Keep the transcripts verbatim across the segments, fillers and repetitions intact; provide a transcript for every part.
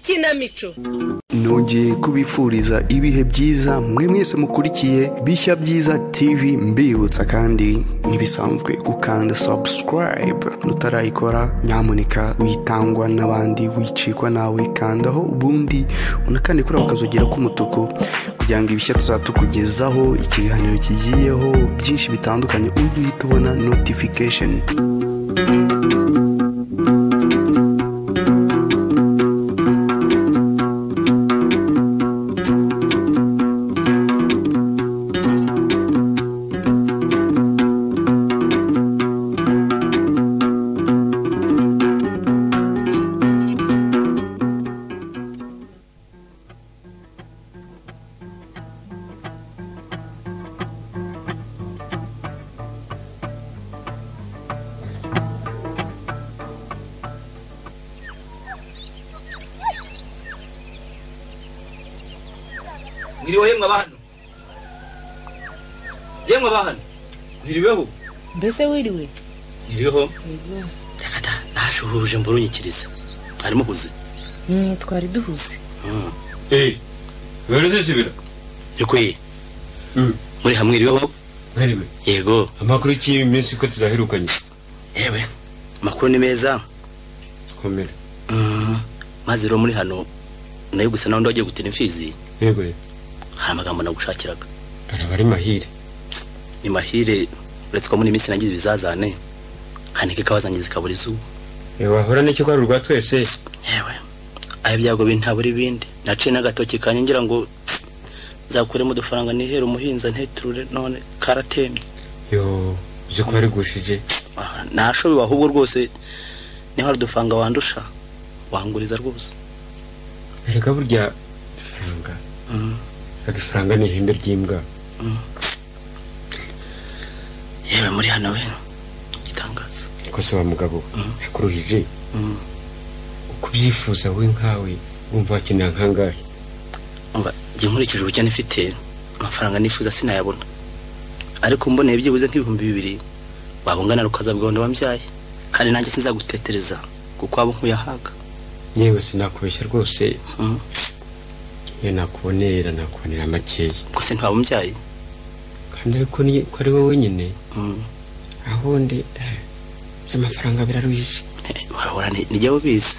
ikinamico. Nongeye kubifuriza ibihe byiza mwe mwese mukurikiye Bishya Byiza T V, mbibutsa kandi ntibisanzwe gukanda subscribe nutarayikora, nyamuneka witangwa n'abandi wicikwa nawe kandaho ubundi unakane kuri bakazogera ku mutuku kugira ngo ibishya tuzatukugezaho ikiganiro kigiyeho byinshi bitandukanye uduhita ubona notification. Ngiriwe yemwe abantu. Yemwe abantu. Ngiriweho. Mbese wiriwe? Ngiriweho. Yakata nashuhuje mburunyikiriza. Arimo kuze. Eh twari duhuze. Mm. Eh. Wereze sibira. Yekwe. Mm. Muri hamwe ngiriweho. Ngiriwe. Yego. Amakuru ki iminsi ko tudaherukanye. Yewe. Makuru ni meza. Komera. Mm. Maziro muri hano nayo gusa naho ndagiye gutera imfizi. Yego. Hari amagambo nagushakiraga. Arabari mahire. Ni mahire uretse ko muri minsi nagize bizazane. Hanike kawazangize kaburi zuba. Ewa hora n'icyo kwa rwa twese. Yewe. Ayo byago bintaburi bindi. Naciye n'agatoki kanye ngira ngo zakuremo dufaranga nihera umuhinza nteturure none karatemye. Yo, uzi ko ari gushije. Nashobe ahubwo rwose ni hari dufanga wandusha. Wanguriza rwose. Erega burya dufaranga. Mhm. Agafaranga ni ihembe ry'imbwa. Yewe muri hano we gitangaza ko se wa mugabo yakuruhije. Mhm. Ukubyifuza we nkawe wumva wakenera nkangahe? Umva giye nkurikije ubukene ifite amafaranga nifuza sinayabona, ariko mboneye byibuze nk'ibihumbi bibiri wabungana rukazabwonda wambyaye, kandi nanjye sinzagutetereza kuko abo nkuyahaga. Yewe sinakubeshya rwose. Mhm. Ye nakubonera nakubonera makeya. Gusa ntwabumyaye. Kandi ariko ni ko ari wowe nyine. Mhm. Ahonde amafaranga biraruhije. Wahora ni nijye ubizi.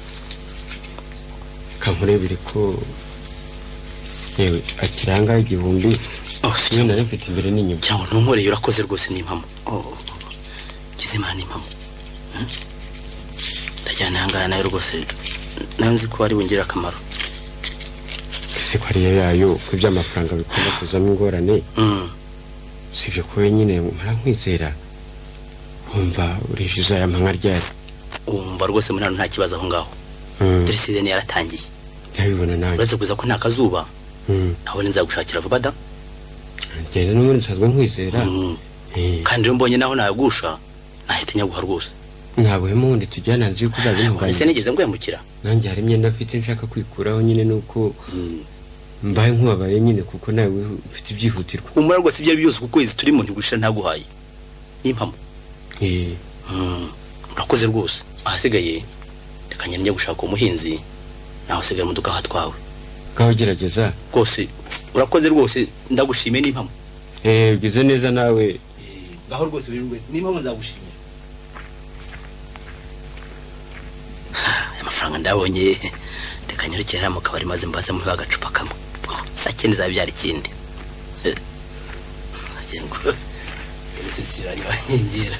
Kankurebere ko yewe akiranga igihumbi. Oh sinyo nari mfite imbere n'inyuma. Cyangwa ntunkoreye urakoze rwose n'impamo. Oh. Kizima n'impamo. Ndajyana hangana nayo rwose nanzi ko ari wingira akamaro. Se ko ari yayo ko by'amafaranga bikunda kuzamo ingorane. Mhm. Sivyo ko wenyine mara nkwizera. Umva urishyuza ya mpanka ryari. Umva rwose muri hano nta kibazo aho ngaho. Dore season yaratangiye. Yabibona nawe. Uretse kuza ko nta kazuba. Mhm. Ntabone nzagushakira vuba da. Ngende no muri nsazwe nkwizera. Eh. Kandi rero mbonye naho nagusha nahita nyaguha rwose. Ntabwo hemundi tujyana nzi yuko uzabintu. Ese nigeze ngwemukira. Nanjye hari imyenda mfite nshaka kwikuraho nyine nuko mbaye nkubabaye nyine kuko nawe ufite ibyihutirwa. Umura rwose ibyo byose kuko izi turimo ntigushira ntaguhaye. Nimpamo. Eh. Mhm. Urakoze rwose. Ahasigaye reka njye gushaka umuhinzi naho usigaye mu dukaha twawe. Kaho gerageza. Rwose urakoze rwose ndagushimiye n'impamo. Eh ugize neza nawe. Gaho rwose birirwe n'impamo nzagushimira. Amafaranga ndabonye reka nyerekera mu kabari maze mbaze mu agacupa kamwe. Sakene zabyara ikindi. Agengo. Bisisiranye banyingira.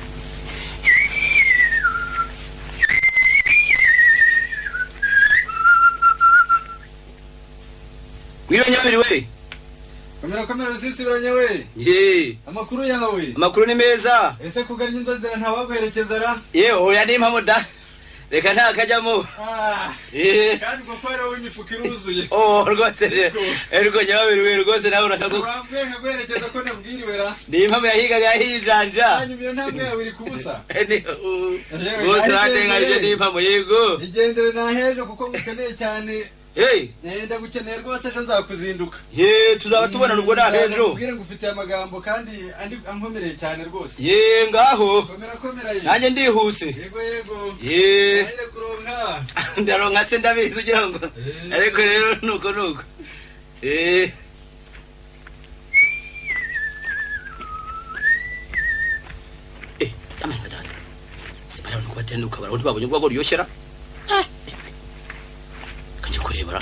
Mwiriwe nyabiri we. Kamera kamera rusisibiranye we. Ye. Amakuru yawe. Amakuru ni meza. Ese kugarnya inzazira ntawaguherekeza ra? Ye oya ni impamo da. Reka nta kajyamo. Ah. Eh. Kandi gukora w'imifuka iruzuye. Oh rwose. Ergo nyabiri we rwose nawe uratago. Urambwe nkaguherekeza ko nabwiriwe ra. Ni impamo yahigaga yijanja. Hanyuma iyo ntambwe yawe iri kubusa. Ni. Rwose watenga je ni impamo yego. Igendere na hejo kuko ngukeneye cyane. hey ndagukeneye rwose ejo nzakuzinduka ye tuzaba tubona nubwo nahejo ubwire ngufite amagambo kandi andi ankomereye cyane rwose ye ngaho komera komera ye nanjye ndihuse yego yego ye ayire kuronka ndaronka se ndabizi kugira ngo ariko rero nuko nuko eh eh amanga data sibara nuko batenduka bara ntibabonye ubwo ryoshera kanje kurebara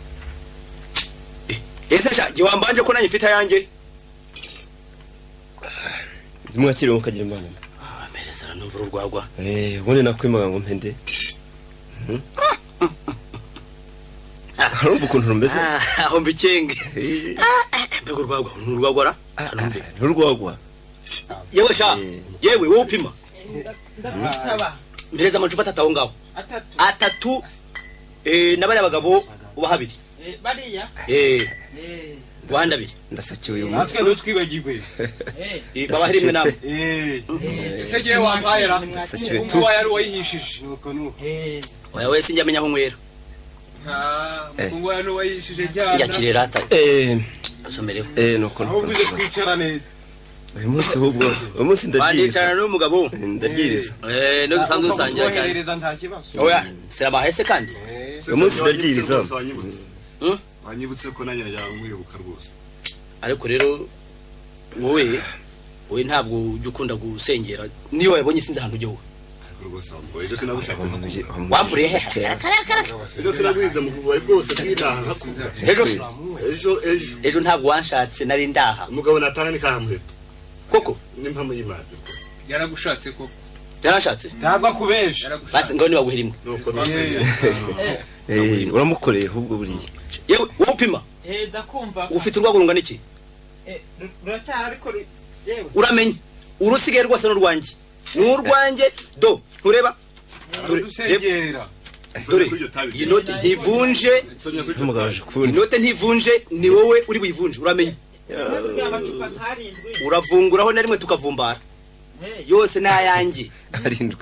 eh ese sha giwambanje ko nanye fita yanjye mwakire mukagira imana ah mereza numva urwagwa eh ubone nakwimaga ngo mpende harumva ukuntu rumeze aho mbikenge mbego urwagwa urwagwara kanumve urwagwa yewe sha yewe wowe upima ndakutaba mereza amacupa atatu aho ngaho atatu atatu eh nabari abagabo uba habiri eh bariya eh eh Rwanda biri ndasakiwe uyu munsi natwe twibagirwe eh baba hari imwe namwe eh ese gihe wampayera ndasakiwe tu umwe wari wayihishije nuko nuko eh oya wese njya menya aho nkwera ha umwe wari wayihishije cyane yakire rata eh asomereho eh nuko ahubwo uze twicarane uyu munsi ahubwo uyu munsi ndaryiriza banditana n'umugabo ndaryiriza eh no dusanzwe dusangira cyane kohereza nta kibazo oya sira bahese kandi uyu munsi ndaryiriza wanyibutse ko nanjye najya nkwibuka rwose ariko rero wowe wowe ntabwo ujya ukunda gusengera niyo wabonye sinzi ahantu ujya wowe ariko rwose wambaye ejo sinagushatse wamburiye he ejo sinagwize mu bubari bwose bw'intaha ejo ejo ejo ejo ntabwo wanshatse nari ndaha umugabo natanga ni kamuheto koko n'impamo y'Imana yaragushatse koko yarashatse ntabwo akubesha basi ngo niba guhirimo nuko eh uramukoreye ahubwo buriye yewe wowe upima eh ndakumva ufite urwagwa rungana iki eh ruracyari ariko yewe uramenye urusigaye rwose n'urwanjye n'urwanjye do ntureba dusengera dore iyi note ntivunje ntumugaje kundi inote ntivunje ni wowe uri buyivunje uramenye hasigaye amacupa ntarindwi uravunguraho na rimwe tukavumbara yose nayanjye arindwi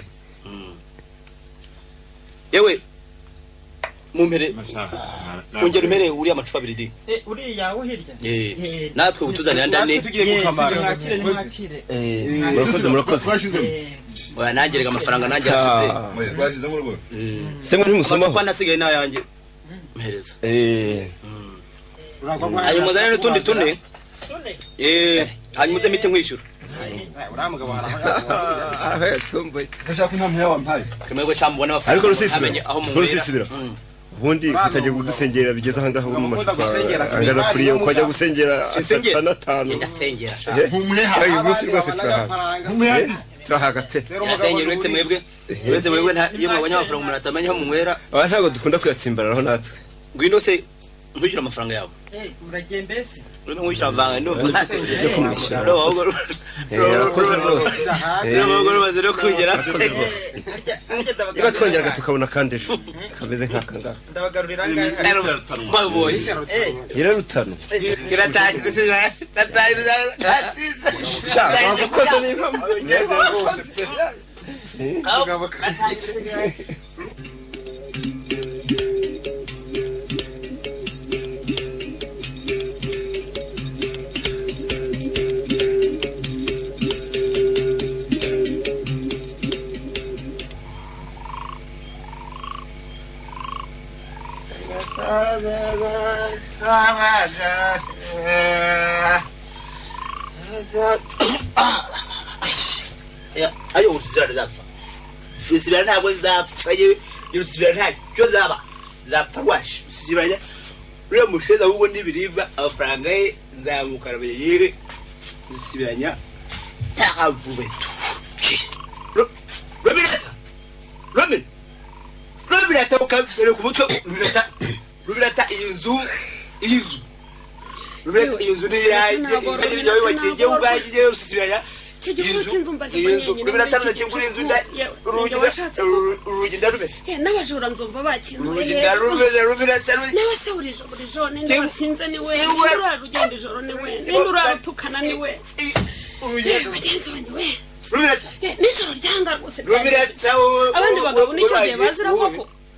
yewe mumpere ongera umpere uriya amacupa abiri di eh uriya wo hirya eh natwe utuzanira ndane tugiye gukamara mwakire mwakire eh murakoze murakoze oya nangerega amafaranga nanjye yashize twashize mu rugo se muri musomaho amacupa nasigaye nayanjye mpereza eh ayo muzanire n'utundi tune eh hanyuma uze mite nkwishyura uramugabo haraho yatomboye ndashaka inama yawe wampaye kemego cyambona amafaranga ariko rusisibira aho mu rusisibira ubundi kutajya kudusengera bigeze aha ngaho mu macupa angana kuri yo kwajya gusengera atanu ndasengera uyu munsi rwose turahaga turahaga pe ndasengera uretse mwebwe uretse mwebwe iyo mwabonye amafaranga umuntu atamenya aho munywera aba ntabwo dukunda kuyatsimbararaho natwe ngwino se ntukire amafaranga yawe eh uragiye mbese urimo nkwishyura amafaranga ndumva byo kumwishyura yarakoze rwose n'abagore rumaze no kugera niba twongeraga tukabona kandi ejo kameze nk'aka ngaha ndabagarurira angahe baboye irarutano kiratashye gusiza tatari zasiza shaka wakoze niba ayo usibira zapfa usibira ntabwo zapfa ye usibira ntacyo zaba zapfa rwashi usibira uriya musheza ahubwo n'ibiribwa amafaranga ye nzamukara yere usibiranya tavubetu robirata robin robirata ukabere ku mutwe robirata robirata iyi nzu iyi nzu robirata iyi nzu ni yanjye kandi yawe wakiye ubwagiye usibiranya Kigiye cy'inzu mba ndibonye biratana cy'ingura inzu nda urugi ndarube n'abajura nzumva bakinwe urugi ndarube rubiratana nawe se urije buri jone ndabasinze ni we urara rugenda ijoro ni we n'urara utukana ni we bagenzi banyu we rubirata nijoro ryanga rwose rubirata abandi bagabo nicyo gihe bazira koko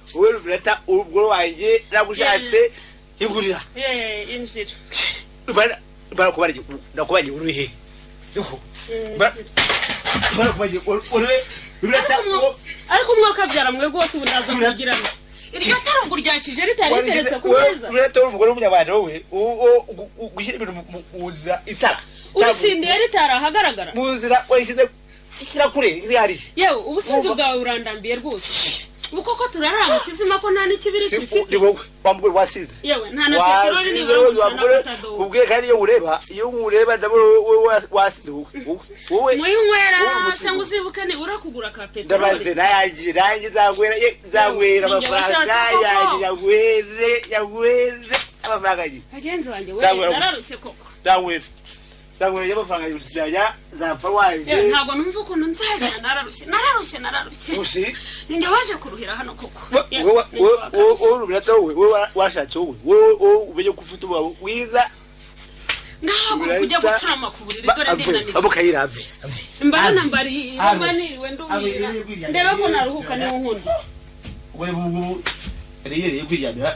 wowe rurata ubwo wanjye nagushatse igurira eh injira bara bara kubarije nakubaje urihe duko bara bara kubaje uri rurata ariko umwaka byara mwe rwose ubunaza mugirana iryo tarugo ryashije ritari riteretse ku meza rurata umugore w'umunyabanda wowe gushyira ibintu muza itara ubusindiye ritara hagaragara muzira wayishyize ikira kure iri hari yewe ubusinzi bwawe urandambiye rwose uko ko turarara mu kizima ko nta n'ikibiri gifite wowe bamugore wasize yewe nta na petroli ni bamugore ubwe kandi iyo ureba iyo ureba ndabona wowe wasize wowe mwinywera se nguzibuke ni urakugura ka petroli ndabaze nayangiye nanjye zangwera zangwera amafaranga yanjye yagweze yagweze amafaranga yanjye agenzi wanjye wewe nararushye koko zangwera zangwera y'amafaranga y'usiranya zapfa waje ntabwo numva ukuntu nzajya nararushye nararushye nararushye ushi ninde waje kuruhira hano koko wowe wowe urubirata wowe wowe washatse wowe wowe ubenye kufuta ubawe wiza ngaho kujya gucurama ku buriri dore ndinanira abukayira ave mbana mbari mbaniwe ndubira ndeba ko naruhuka ni nkundi wowe bubu riyere kwiyamira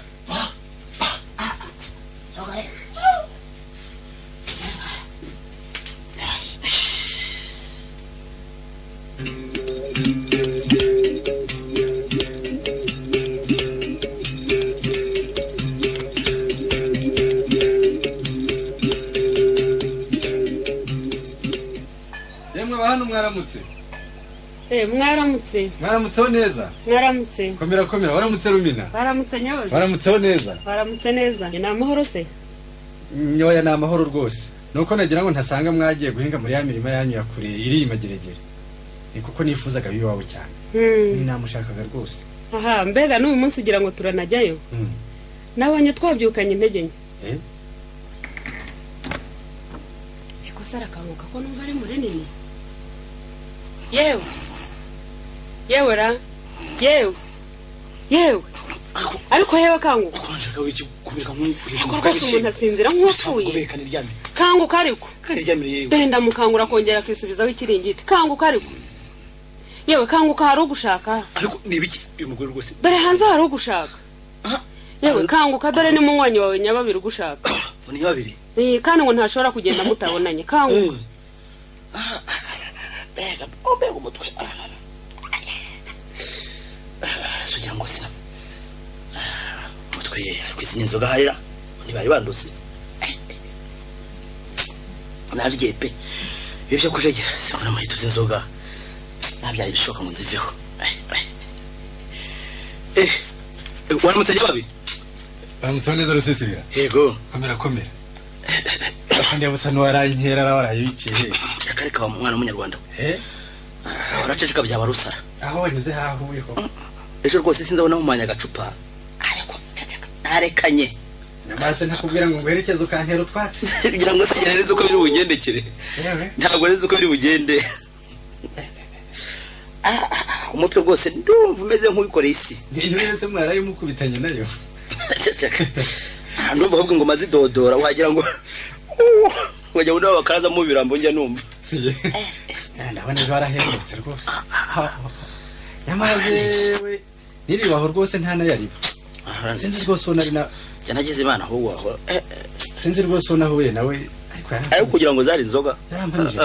hano mwaramutse eh mwaramutse mwaramutseho neza mwaramutse komera komera waramutse rumina waramutse nyawe waramutseho neza waramutse neza ni amahoro se nyoya ni amahoro rwose nuko nagira ngo ntasanga mwagiye guhinga muri ya mirima yanyu ya kure iri imageregere ni kuko nifuzaga bibaho cyane ni namushakaga rwose aha mbega n'uyu munsi ugira ngo turanajyayo nabonye twabyukanye intege nke eh eko sara kanguka ko numva ari muri nini yewe yewe ra yewe yewe ariko yewe kanguka konshaka wiki kumeka nk'uko rwose umuntu asinzira nk'uwapfuye kanguka ariko benda mukangura kongera kwisubizaho ikiringiti kanguka ariko yewe kanguka hari ugushaka ariko nibiki uyu mugore rwose dore hanze hari ugushaka yewe kanguka dore ni munywanyi wawe nyababiri ugushaka ni babiri eh kandi ngo ntashobora kugenda mutabonanye kanguka bega obega umutwe sugira ngo sina umutwe ariko inzoga harira ntibari banduze narye pe ibyo kujegera sikora amahito z'inzoga nabyari bishoka ngo nziveho eh waramutse babi waramutse neza rusisibira yego kamera komera kandi abusa no warayinkera warayibiciye yakareka umwana w'umunyarwanda eh uraceceka byaba rusara aho wanyuze hahuye ko ejo rwose sinzabona umanya gacupa ariko ceceka narekanye namase ntakubwira ngo ngwerekeze ukantera utwatsi kugira ngo sigereze uko biri bugendekere ntabwo reze uko biri bugende umutwe rwose ndumva umeze nk'ubikoreye isi ntinyurese mwaraye mukubitanye nayo ceceka ndumva ahubwo ingoma zidodora wagira ngo wajya undi bakaraza mu birambo njya numva ndabona ejo warahembutse rwose nyamaze we niribaho rwose nta nayariba sinzi rwose unari na cyanagize imana ahubwo aho sinzi rwose unahuye nawe ariko kugira ngo zari inzoga yarambanije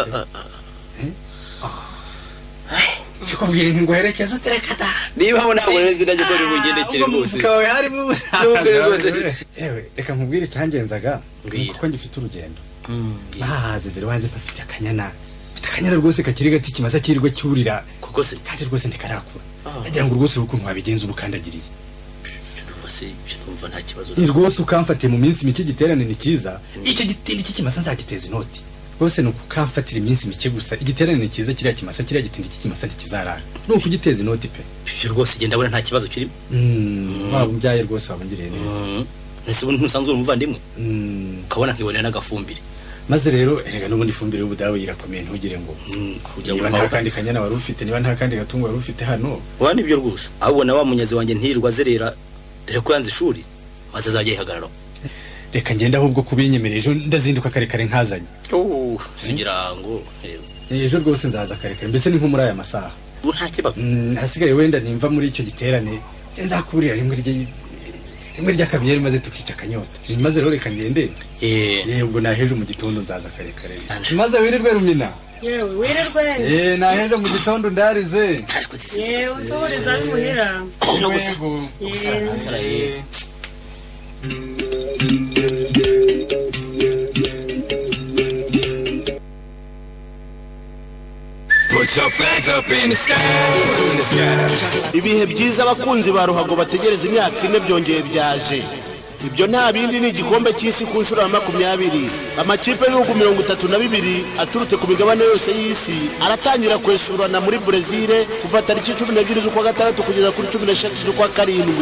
Chikubwira ngo herekeza uterekata niba ho ntabwo rezi najye ko ribugendekere rwose kawe harimo ubusanga ewe reka nkubwire cyangenzaga kuko ngifite urugendo bahaze dore wanjye bafite akanyana bafite akanyana rwose kakiri gati kimasa kirirwe cyurira kuko se kandi rwose ndikarakura nagira ngo rwose uko nkwabigenza ubukandagiriye cyumva se cyumva nta kibazo ni rwose ukamfate mu minsi mike giterane ni kiza icyo gitindi cy'ikimasa nzagiteza inoti rwose nuko kamfatira iminsi mike gusa igiterane ni kiza kiriya kimasa kiriya gitindi cy'ikimasa ntikizarara nuko ugiteza inoti pe byo rwose genda bura nta kibazo kirimo mm waba mbyaye rwose wabungiriye neza nese ubu ntusanzwe umuvandimwe ukabona nkibonera n'agafumbire maze rero erega n'ubundi fumbire y'ubudawe irakomeye ntugire ngo kujya ngo nta kandi kanyana wari ufite niba nta kandi gatungo wari ufite hano wa nibyo rwose abona wa munyazi wanjye ntirirwa zerera dore ko yanze ishuri maze azajya yihagarara reka ngenda ahubwo kubinyemereje ndazinduka kare kare nkazanye oh singira ngo ejo rwose nzaza kare kare mbese ni nko muri aya masaha nta kibazo hasigaye wenda nimva muri icyo giterane nzakurira rimwe rye rimwe rya kabiri maze tukica kanyota maze rero reka ngende eh yego naheje mu gitondo nzaza kare kare maze wirirwe rumina yewe wirirwe eh naheje mu gitondo ndarize yewe nsohoreza muhira no gusara gusara eh ibihe byiza abakunzi ba ruhago bategereza imyaka ine byongeye byaje ibyo nta bindi ni igikombe cy'isi ku nshuro ya makumyabiri amakipe y'ibihugu mirongo itatu na bibiri aturutse ku migabane yose y'isi aratangira kwesurana muri Brezil kuva tariki cumi n'ebyiri z'ukwa gatandatu kugeza kuri cumi n'eshatu z'ukwa karindwi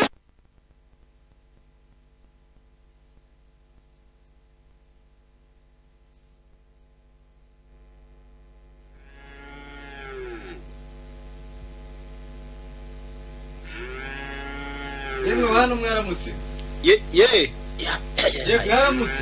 Yemwe bana mwaramutse. Ye ye. Ye mwaramutse.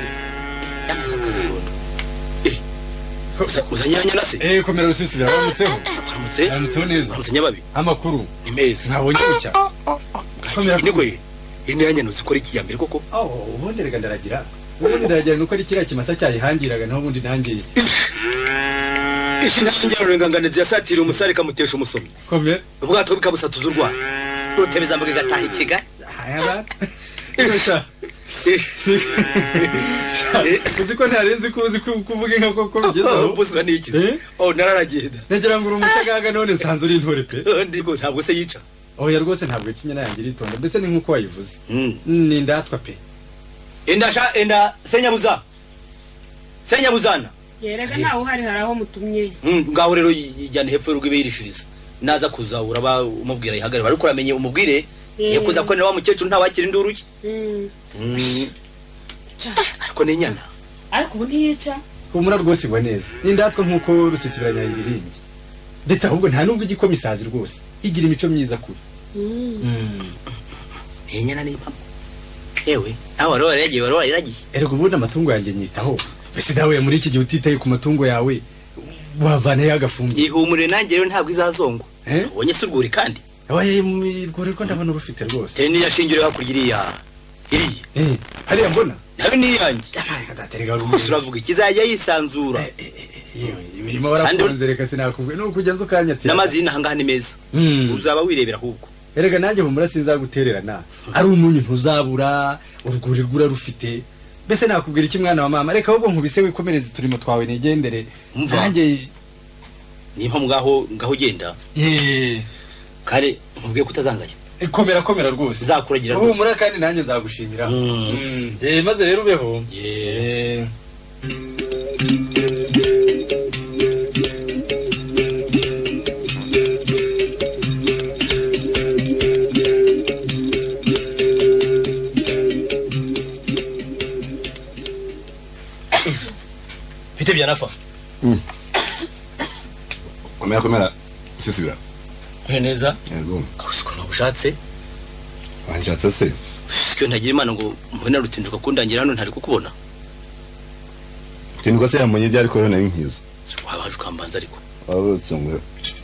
Eh. Uzanyanya nase. Eh komera rusisi biramutseho. Uramutse? Uramutse neza. Uramutse nyababi. Amakuru. Ni meza. Nabonye bucya. Komera niko ye. Ine yanya nuzi kora iki yambere koko? Oh, ubundi rega ndaragira. Ubundi ndaragira nuko ari kiriya kimasa cyayihangiraga naho ubundi nangiye. Ishi nangiye urenganganiza yasatira umusare kamutesha umusomyi. Komera. Ubwato bikabusatuza urwara. Rutebeza mbuga gataha ikiga. Hayaba. Isha. Uziko ntarenze ko uzi kuvuga inka koko bigezaho. Ubuzwa n'iki? Oh nararagenda. Negera ngo urumushagaga none sanze uri intore pe. Ndiko ntabwo se yica. Oh ya rwose ntabwo ikinya nanjye ritonda mbese ni nkuko wayivuze. Ni ndatwa pe. Endasha enda senyabuza. Senyabuzana. Yerega nawe uhari haraho mutumye. Mm ngaho rero yijyane hepfo y'urugo ibirishiriza. Naza kuzabura ba umubwira yihagarira ariko uramenye umubwire ye kuza ko wa mukecuru nta wakira induru ki. Mm. Ariko ni nyana. Ariko ubu ntiyica. Umura rwose bwa neza. Ni ndatwa nkuko rusisibiranya ibirindi. Ndetse ahubwo nta nubwo igikomisazi rwose. Igira imico myiza kuri. Mm. Ni nyana ni papa. Ewe, aho rero yagiye waro yaragiye. Erego ubundi amatungo yanjye nyitaho. Bese dawe muri iki gihe utitaye ku matungo yawe. Wavane yagafumbi. Ihumure nanjye rero ntabwo izazongo. Eh? Ubonye surguri kandi. Abaye rwore ko ndabona rufite rwose. Teni yashingire hakuririya. Iri. Eh, hariya mbona. Nawe ni yanjye. Yamaye kadaterega rumusura. Uravuga ikizajya yisanzura. Yewe, imirimo barakunze reka sinakubwe no kugenza ukanyatira. Namazina hanga ni meza. Uzaba wirebera ahubwo. Erega nanjye humura sinzagutererana. Ari umunyu ntuzabura, uruguri rwura rufite. Bese nakubwira iki mwana wa mama reka ahubwo nkubise wikomereza turimo twawe negendere. Nanjye nimpa mugaho ngaho genda. Eh. Kare nkubwiye kutazangaya. Komera komera rwose. Zakuragira rwose. Humura kandi nanjye nzagushimira. Mm. Eh maze rero ubeho. Eh. Bite byanafa. Mm. Komera komera. Sisibira. Neza. Yego. Usiko nabushatse. Wanjatse se. Cyo ntagira imana ngo mbona rutinduka kundangira hano ntari kukubona. Tinduka se yamonye byari corona y'inkizo. Wabaje ukambanza ariko. Wabutse ngo.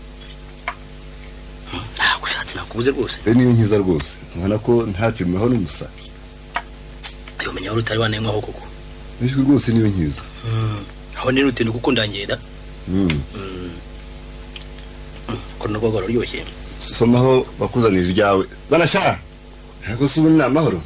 Ntabwo ushatse nakubuze rwose. Be ni inkiza rwose. Nkana ko ntatimeho n'umusa. Ayo menya urutari wanengwa ho koko. Nishwe rwose ni inkiza. Mm. Aho ni rutinduka kundangira. Mm. Kono rwagoro ryoshye. Somaho bakuzanira ryawe. Bana sha. Nako subuna amahoro.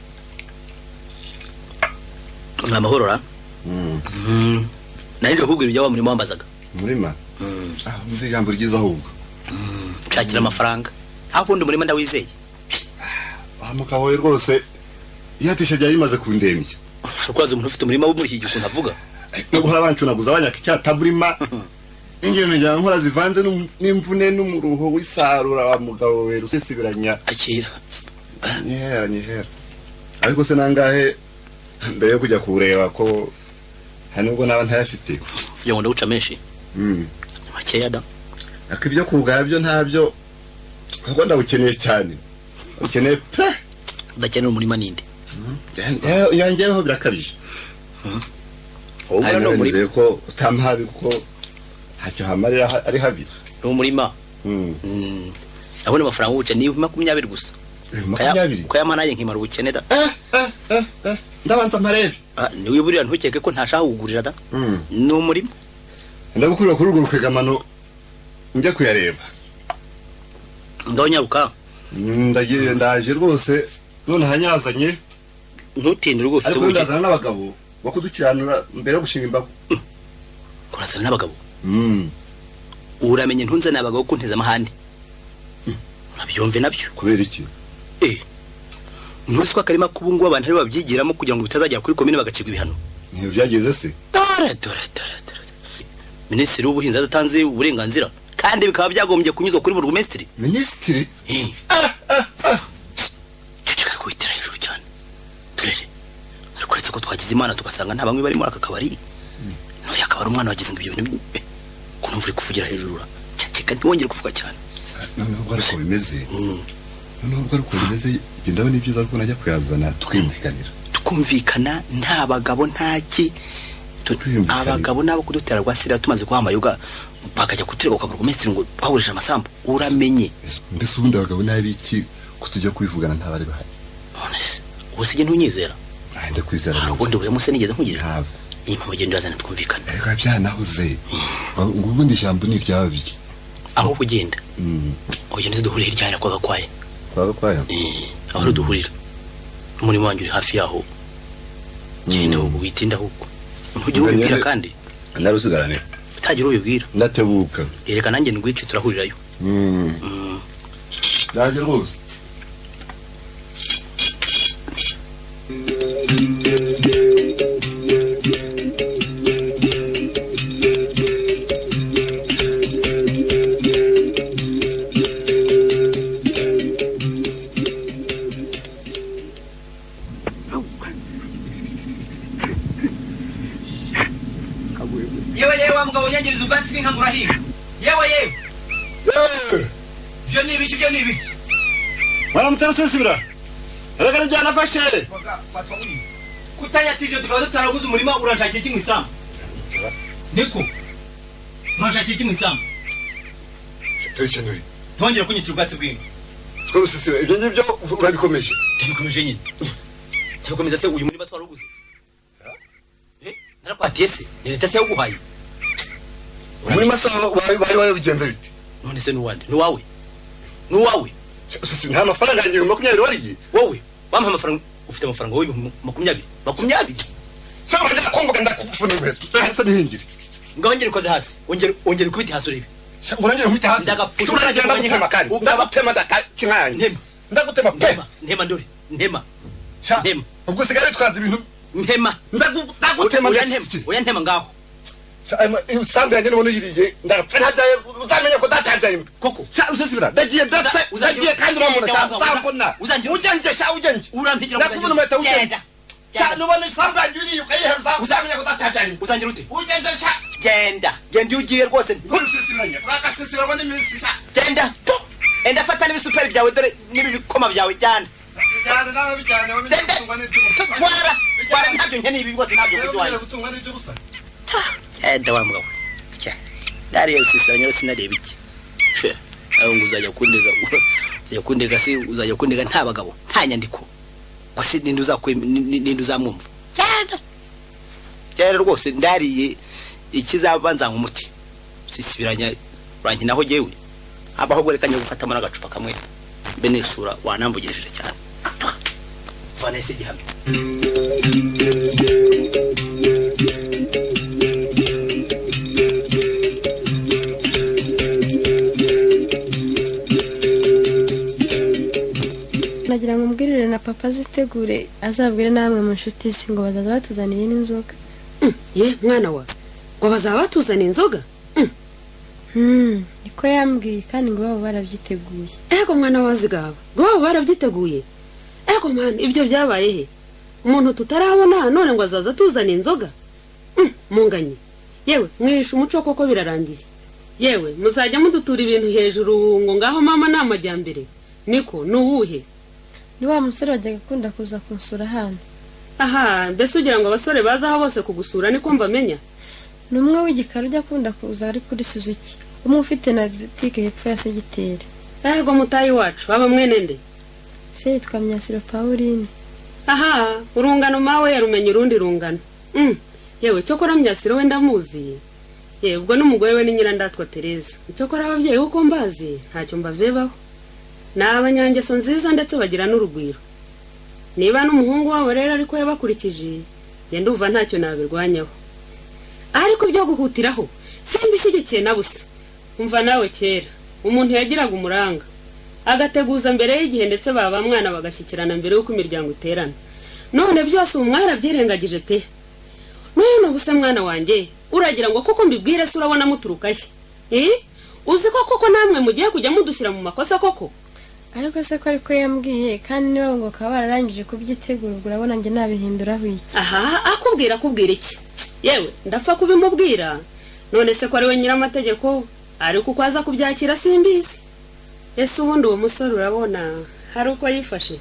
Na mahoro ra? Mm. Mm. Naje kugura ibyo wa muri mwambazaga. Murima. Mm. Ah, muri jambo ryiza ahubwo. Mm. Cyakira amafaranga. Akundi muri manda wizeye. Ah, mukaboye rwose. Iyatisha ryari rimaze kundembye. Rwaza umuntu ufite umurima wo muri iki gihe unavuga. No guhora bancunaguza abanyaka cyataburima. Ingene njya nkora zivanze n'imvune n'umuruho wisarura wa mugabo we rusesibiranya akira. Nyihera nyihera. Ariko se nangahe mbere yo kujya kureba ko hanubwo naba ntayafite. Sije ngo ndaguca menshi. Mm. Makeya da. Akibyo kugaya byo ntabyo. Ahubwo ndawukeneye cyane. Ukeneye pe. Udakeneye umurima ninde. Eh yangeho birakabije. Mhm. Oba no muri ko utampabi ko ntacyo hamarira ari habi. No murima. Mm. Mm. abone amafaranga ubuce ni makumyabiri gusa makumyabiri ko yamanaye nkimara ubukene da eh eh eh ndabanza marebe ni wiburira ntukeke ko ntashaka kugurira da no murimo ndabukurira kuri urwo rukegamano njya kuyareba ndonyaruka ndagiye ndaje rwose none hanyazanye ntutinde rwose ariko ndazana n'abagabo bakudukiranura mbere yo gushinga imbago kurazana n'abagabo mm uramenye ntunze n'abagabo kunteza amahane urabyumve nabyo kubera iki eh ntuswa karima kubungu abantu ari babyigiramo kugira ngo bitazajya kuri komine bagacibwa ibihano niyo byageze se dore dore dore dore minisitiri w'ubuhinzi adatanze uburenganzira kandi bikaba byagombye kunyuzwa kuri burugumesitiri minisitiri eh cyeka kwitira hejuru cyane turere ariko uretse ko twagize imana tugasanga nta bamwe bari muri aka kabari no yakabara umwana wagize ngo ibyo bintu kuno mvuri kuvugira hejuru cyeka ntiwongere kuvuga cyane none ubwo ariko bimeze none ubwo ariko bimeze genda bane ibyiza ariko najya kuyazana twimvikanira tukumvikana nta bagabo ntaki abagabo nabo kudutera rwasira tumaze kuhama yoga bakajya kutirwa kwa burugumesitiri ngo twaburisha amasambu uramenye mbese ubundi abagabo nabiki kutujya kwivugana ntabari bahari none ubusige ntunyizera ahinde kwizera hari ubundi buri munsi nigeze nkugirira ntabwo iyi mpamvu genda yazana twumvikana reka byanahuze ngo ubundi ijambo ni ryabiki aho kugenda ugenda duhurira hirya kwa gakwaya kwa gakwaya eh aho duhurira umurimo wanjye uri hafi yaho genda witinda huko ntugire ubibwira kandi ndarusigarane utagira ubibwira ndatebuka yereka nanjye ndwice turahurirayo mm ndaje rwose yewe yewe mugabo yangiriza ubwatsi bw'inkangura hinga yewe yewe byo ni ibiki byo ni ibiki mwana mutarasesibira aragara byana fashe fatwa uri kutanyatije tukaba tutaraguze umurima uranshakira iki mwisambu niko uranshakira iki mwisambu tuyishenuri ntongera kunyicira ubwatsi bw'inka twabusesibira ibyo ngibyo urabikomeje ndabikomeje nyine ndabikomeza se uyu murima twaraguze narakwatiye se leta se yaguhaye muri masaha bayi bayi babigenza biti none se nuwande nuwawe nuwawe sisi nta mafaranga yanjye makumyabiri wariye wowe bampa amafaranga ufite amafaranga wowe makumyabiri makumyabiri se urajya kongoga ndakufuna inkweto ndahise nihingire ngabongere ukoze hasi ongera ongera ukubite hasi urebe urangire umite hasi urajya ndagutema kandi ndagutema ndakakinkanya ndagutema pe ntema ndore ntema ntema ubwo sigare twaza ibintu ntema ndagutema ntema oya ntema ngaho usambe yanjye nubona uyiriye ndapfa ntajyaye uzamenye ko datajyaye koko usesibira ndagiye dase ndagiye kandi uramuna sambona ugenje sha ugenje urampigira ndakubona umeta ugenda sha nubona isambe yanjye uriye ukayiheza uzamenye ko datajyaye uzangira ute ugenje sha genda genda ugiye rwose ntusesibiranye urakasesibira ngo n'iminsi sha genda enda fata n'ibisuperi byawe dore n'ibi bikoma byawe cyane bijyana nawe bijyana wamenye gutungwa n'ibyo busa twara twara ntabyo nkene ibi rwose ntabyo kuzi wanjye gutungwa n'ibyo busa enda wa mugabo sike dariye usisiranya sinareba iki aho nguzajya kundega uzajya kundega si uzajya kundega nta bagabo nta nyandiko kwasi ninde uzakwe ninde uzamwumva cyane cyane rwose ndariye ikizabanza nk'umuti sisibiranya rangi naho jewe abaho bwerekanye gufata muri agacupa kamwe benesura wanambugirije cyane vanese gihamye nagira ngo mbwirire na papa zitegure azabwire namwe mu nshuti ze ngo bazaza batuzaniye n'inzoga ye mwana wa ngo bazaba batuzaniye inzoga hmm niko yambwiye kandi ngo babo barabyiteguye ego mwana wazigaba ngo babo barabyiteguye ego mwana ibyo byabaye he umuntu tutarabona none ngo azaza tuzaniye inzoga munganye yewe mwishe umuco koko birarangiye yewe muzajya mudutura ibintu hejuru ngo ngaho mama namajyambere niko nuwuhe ni wa musore wajyaga akunda kuza kunsura hano aha mbese ugira ngo abasore baza aho bose kugusura niko mbamenya ni umwe w'igikara ujya akunda kuza ari kuri Suzuki umwe ufite na boutique hepfo ya Segiteri Ego mutayi wacu aba mwene nde? Se yitwa Myasiro Pauline. Aha, urungano mawe yarumenye urundi rungano. Mm. Yewe cyokora Myasiro wenda muzi. Ye ubwo n'umugore we ni Nyirandatwa Tereza. Cyokora abavyeyi uko mbazi ntacyo mbavebaho. N'abanyangeso nziza ndetse bagira n'urugwiro. Niba n'umuhungu wabo rero ariko yabakurikije, je ndumva ntacyo nabirwanyaho. Ariko byo guhutiraho, simbishyigikiye na busa. Umva nawe kera, umuntu yagiraga umuranga. Agateguza mbere y'igihe ndetse baba mwana bagashyikirana mbere y'uko imiryango iterana. None byose umwara byirengagije pe. None ubuse mwana wanjye, uragira ngo koko mbibwire se urabona muturukaye. Eh? Uzi ko koko namwe mugiye kujya mudushyira mu makosa koko? Ariko se ko ariko yambwiye kandi niba ngo ka bararangije kubyitegura urabona nge nabihinduraho iki. Aha, akubwira kubwira iki? Yewe, ndapfa kubimubwira. None se ko ari we nyiramategeko, ariko kwaza kubyakira simbizi. Ese ubundi uwo musore urabona hari uko yifashe?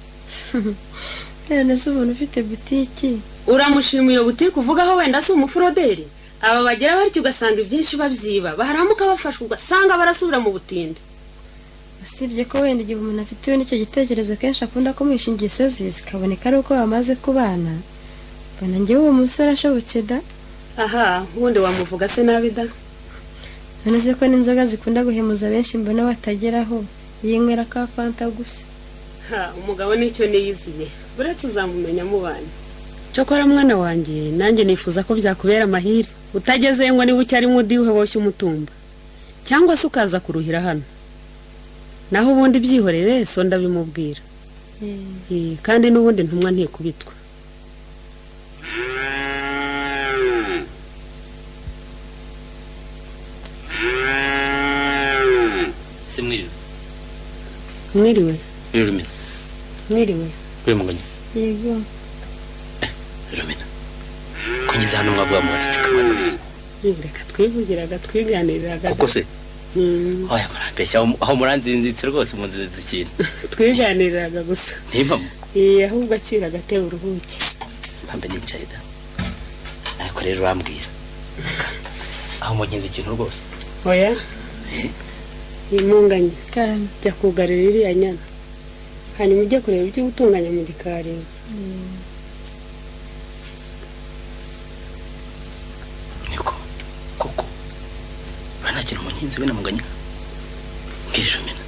None se umuntu ufite butiki uramushima iyo butiki uvugaho wenda se umufuroderi? Aba bagira baryo ugasanga ibyinshi babyiba, baharamuka bafashwe ugasanga barasubira mu butinde. Usibye ko wenda igihe umuntu afite n'icyo gitekerezo kenshi akunda kumisha ingeso ze zikaboneka ari uko bamaze kubana. Bana nge uwo musore ashobotse da. Aha, ubundi wamuvuga se nabi da. None se ko n'inzoga zikunda guhemuza benshi mbona batageraho, yinywera ka fanta gusa. Ha, umugabo nicyo niyiziye. Buretse uzamumenya mu bana. Cyokora mwana wanjye, nanjye nifuza ko byakubera amahire. Utageze ngo niba ucyari mudiwe boshye umutumba. Cyangwa se ukaza kuruhira hano. Naho ubundi byihorere so ndabimubwira. Eh, kandi n'ubundi ntumwa ntikubitwa. Simwiriwe. Mwiriwe. Mwiriwe. Mwiriwe. Kwe muganye. Yego. Rumina. Kunyiza hano mwavuga mu gacucu kamwe. Reka twivugiraga twiganiriraga. Kuko se Mm. Oya marambeshya aho muranzinzitse rwose munzize ikintu. Twiganiriraga gusa. Nimpamo. Eh, ahubwo akira gatebe uruhuke. Mpambe nicaye da. Ariko rero bambwira. Aho munkinze ikintu rwose. Oya. Imunganye. Karame. Jya kugarira iriya nyana. Hanyuma ujye kureba ibyo gutunganya mu gikari. Niko. Koko. Banagira umunkinzi we namuganya. Ngirira mina.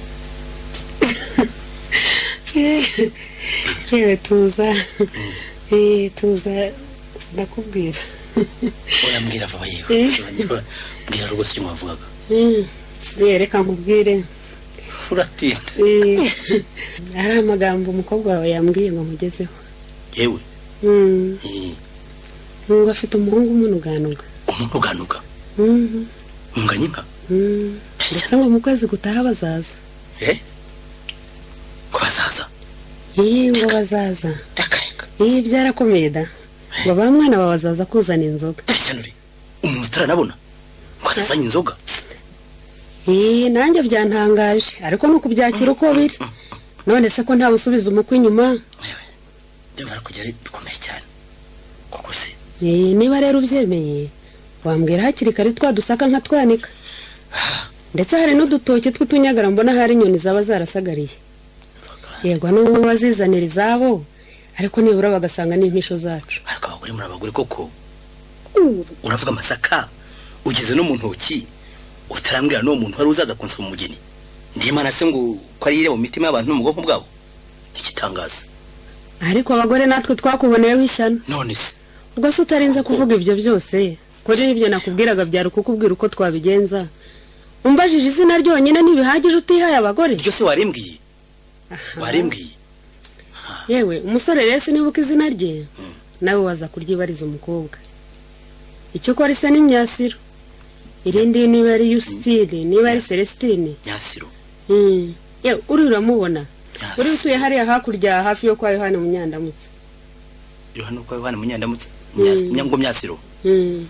Yewe tuza. Eh, tuza nakubwira. Oya mbwira vuba yewe. Mbwira rwose icyo mwavugaga. Mm. Reka nkubwire. Uratinda. Eh. Ari amagambo umukobwa wawe yambwiye ngo mugezeho. Yewe. Mm. Eh. Ngo afite umuhungu umunuganuga. Umunuganuga. Mhm. Munganyinka. Mm. Ndetse ngo mu kwezi gutaha bazaza. Eh? Ko bazaza? Eh, ngo bazaza. Dakayeka. Eh, byarakomeye da. Ngo ba mwana babazaza kuzana inzoga. Cyanuri. Umuntu utaranabona. Ko azanye inzoga. Eh, nanjye byantangaje, ariko nuko byakira uko biri. None se ko nta busubiza umukwe inyuma? Ndumva kugera bikomeye cyane. Koko se. Eh, niba rero ubyemeye, wambwira hakiri kare twadusaka nka twanika. Ndetse hari n'udutoke tw'utunyagara mbona hari inyoni zaba zarasagariye. Yego n'ubwo bazizanira izabo, ariko nibura bagasanga n'impisho zacu. Ariko abagore muri abagore koko. Uravuga amasaka. Ugeze no mu ntoki. Utarambwira no muntu wari uzaza kunsaba umugeni. Ndimana se ngo ko ari ire mu mitima y'abantu mu bwonko bwabo. Ikitangaza. Ariko abagore natwe twakuboneyeho ishyano. None se. Ubwo se utarinze kuvuga ibyo byose. Kuri ibyo nakubwiraga byari kukubwira uko twabigenza. Umbajije izina ryonyine ntibihagije utihaye abagore. Iryo se warimbwiye. Warimbwiye. Yewe umusore rese nibuka izina rye. Nawe waza kuryibariza umukobwa. Icyo kora isa n'imyasiro. Irindi niba ari Justine, niba ari Celestine. Nyasiro. Mm. Yewe uri uramubona. Uri utuye hariya hakurya hafi yo kwa Yohana Munyandamutse. Yohana kwa Yohana Munyandamutse. Nyango Myasiro. Mm.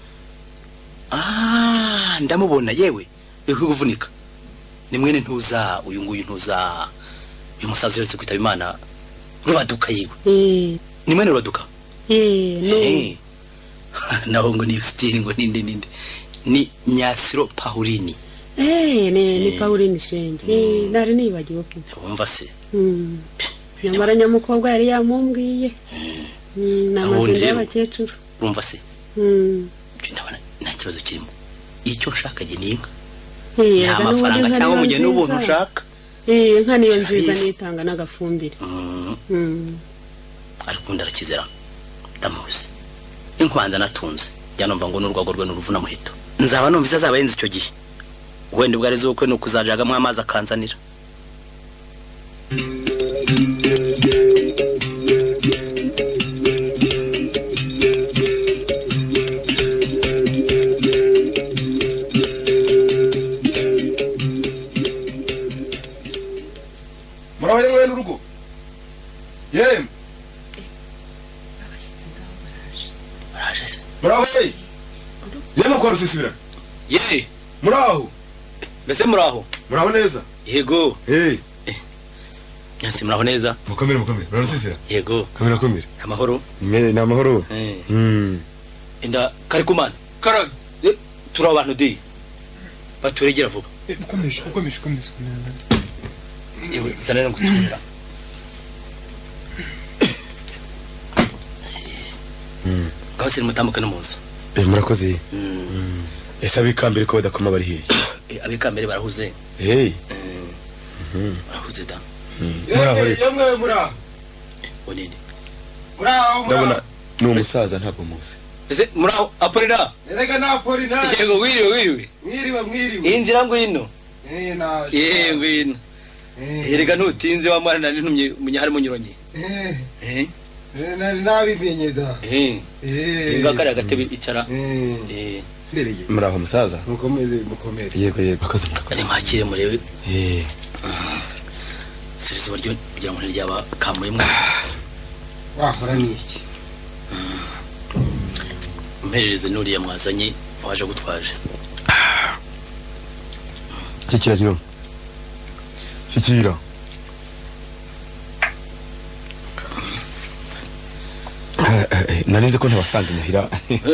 Ah, ndamubona yewe. Uri kuvunika. Ni mwene ntuza uyu nguyu ntuza. Uyu musaza yose kwitaba Imana. Rubaduka yewe. Eh. Ni mwene Rubaduka. Eh, no. Eh. Naho ngo ni Justine ngo ninde ninde. Ni Nyasiro Pauline. eh ni ni Pauline Shenge eh nari nibagiwe kuko wumva se mm nyamara nyamukobwa yari yamumbwiye n'amazina y'abakecuru urumva se mm ndabona nta kibazo kirimo icyo nshaka je ninka eh nta mafaranga cyangwa umugeni n'ubuntu ushaka eh nka niyo nziza nitanga n'agafumbire mm ariko ndarakizera ndamuzi inkwanza natunze byanumva ngo n'urwago rwe n'uruvuna muhito nzaba numvise azaba yenze icyo gihe wende bwari zo ko no kuzajaga mu amazi akanzanira muraho mwe n'urugo yem baraje se muraho hey yema kwa rusisibira ye muraho bese muraho muraho neza yego hey nyasi muraho neza mukomere mukomere rusisibira yego kamera komere amahoro me na amahoro mm inda kari kumana karabe turi abantu di baturegera vuba mukomeje mukomeje mukomeje yewe zanera ngutumira mm gahose mutambuka no munsi eh murakoze mm ese abikambere ko badakoma bari hehe eh abikambere barahuze hey mhm barahuze da muraho yemwe muraho onene muraho ndabona ni umusaza ntabwo muzi ese muraho apolina erega na apolina yego wiriwe wiriwe mwiriwe mwiriwe inzira ngwino eh na eh ngwino erega ntutinze wa mwana nari ntumye munyahari munyuronye eh eh eh nari nabimenye da eh eh ingakari agatebe icara eh ndereye muraho musaza mukomere mukomere yego yego akaze ari makire murebe eh sirizo baryo kugira ngo ntiryaba kamuye mwa wahora niki mperereze nuriya mwazanye waje gutwaje kikira kiro kikira nanize ko ntabasanga nyahira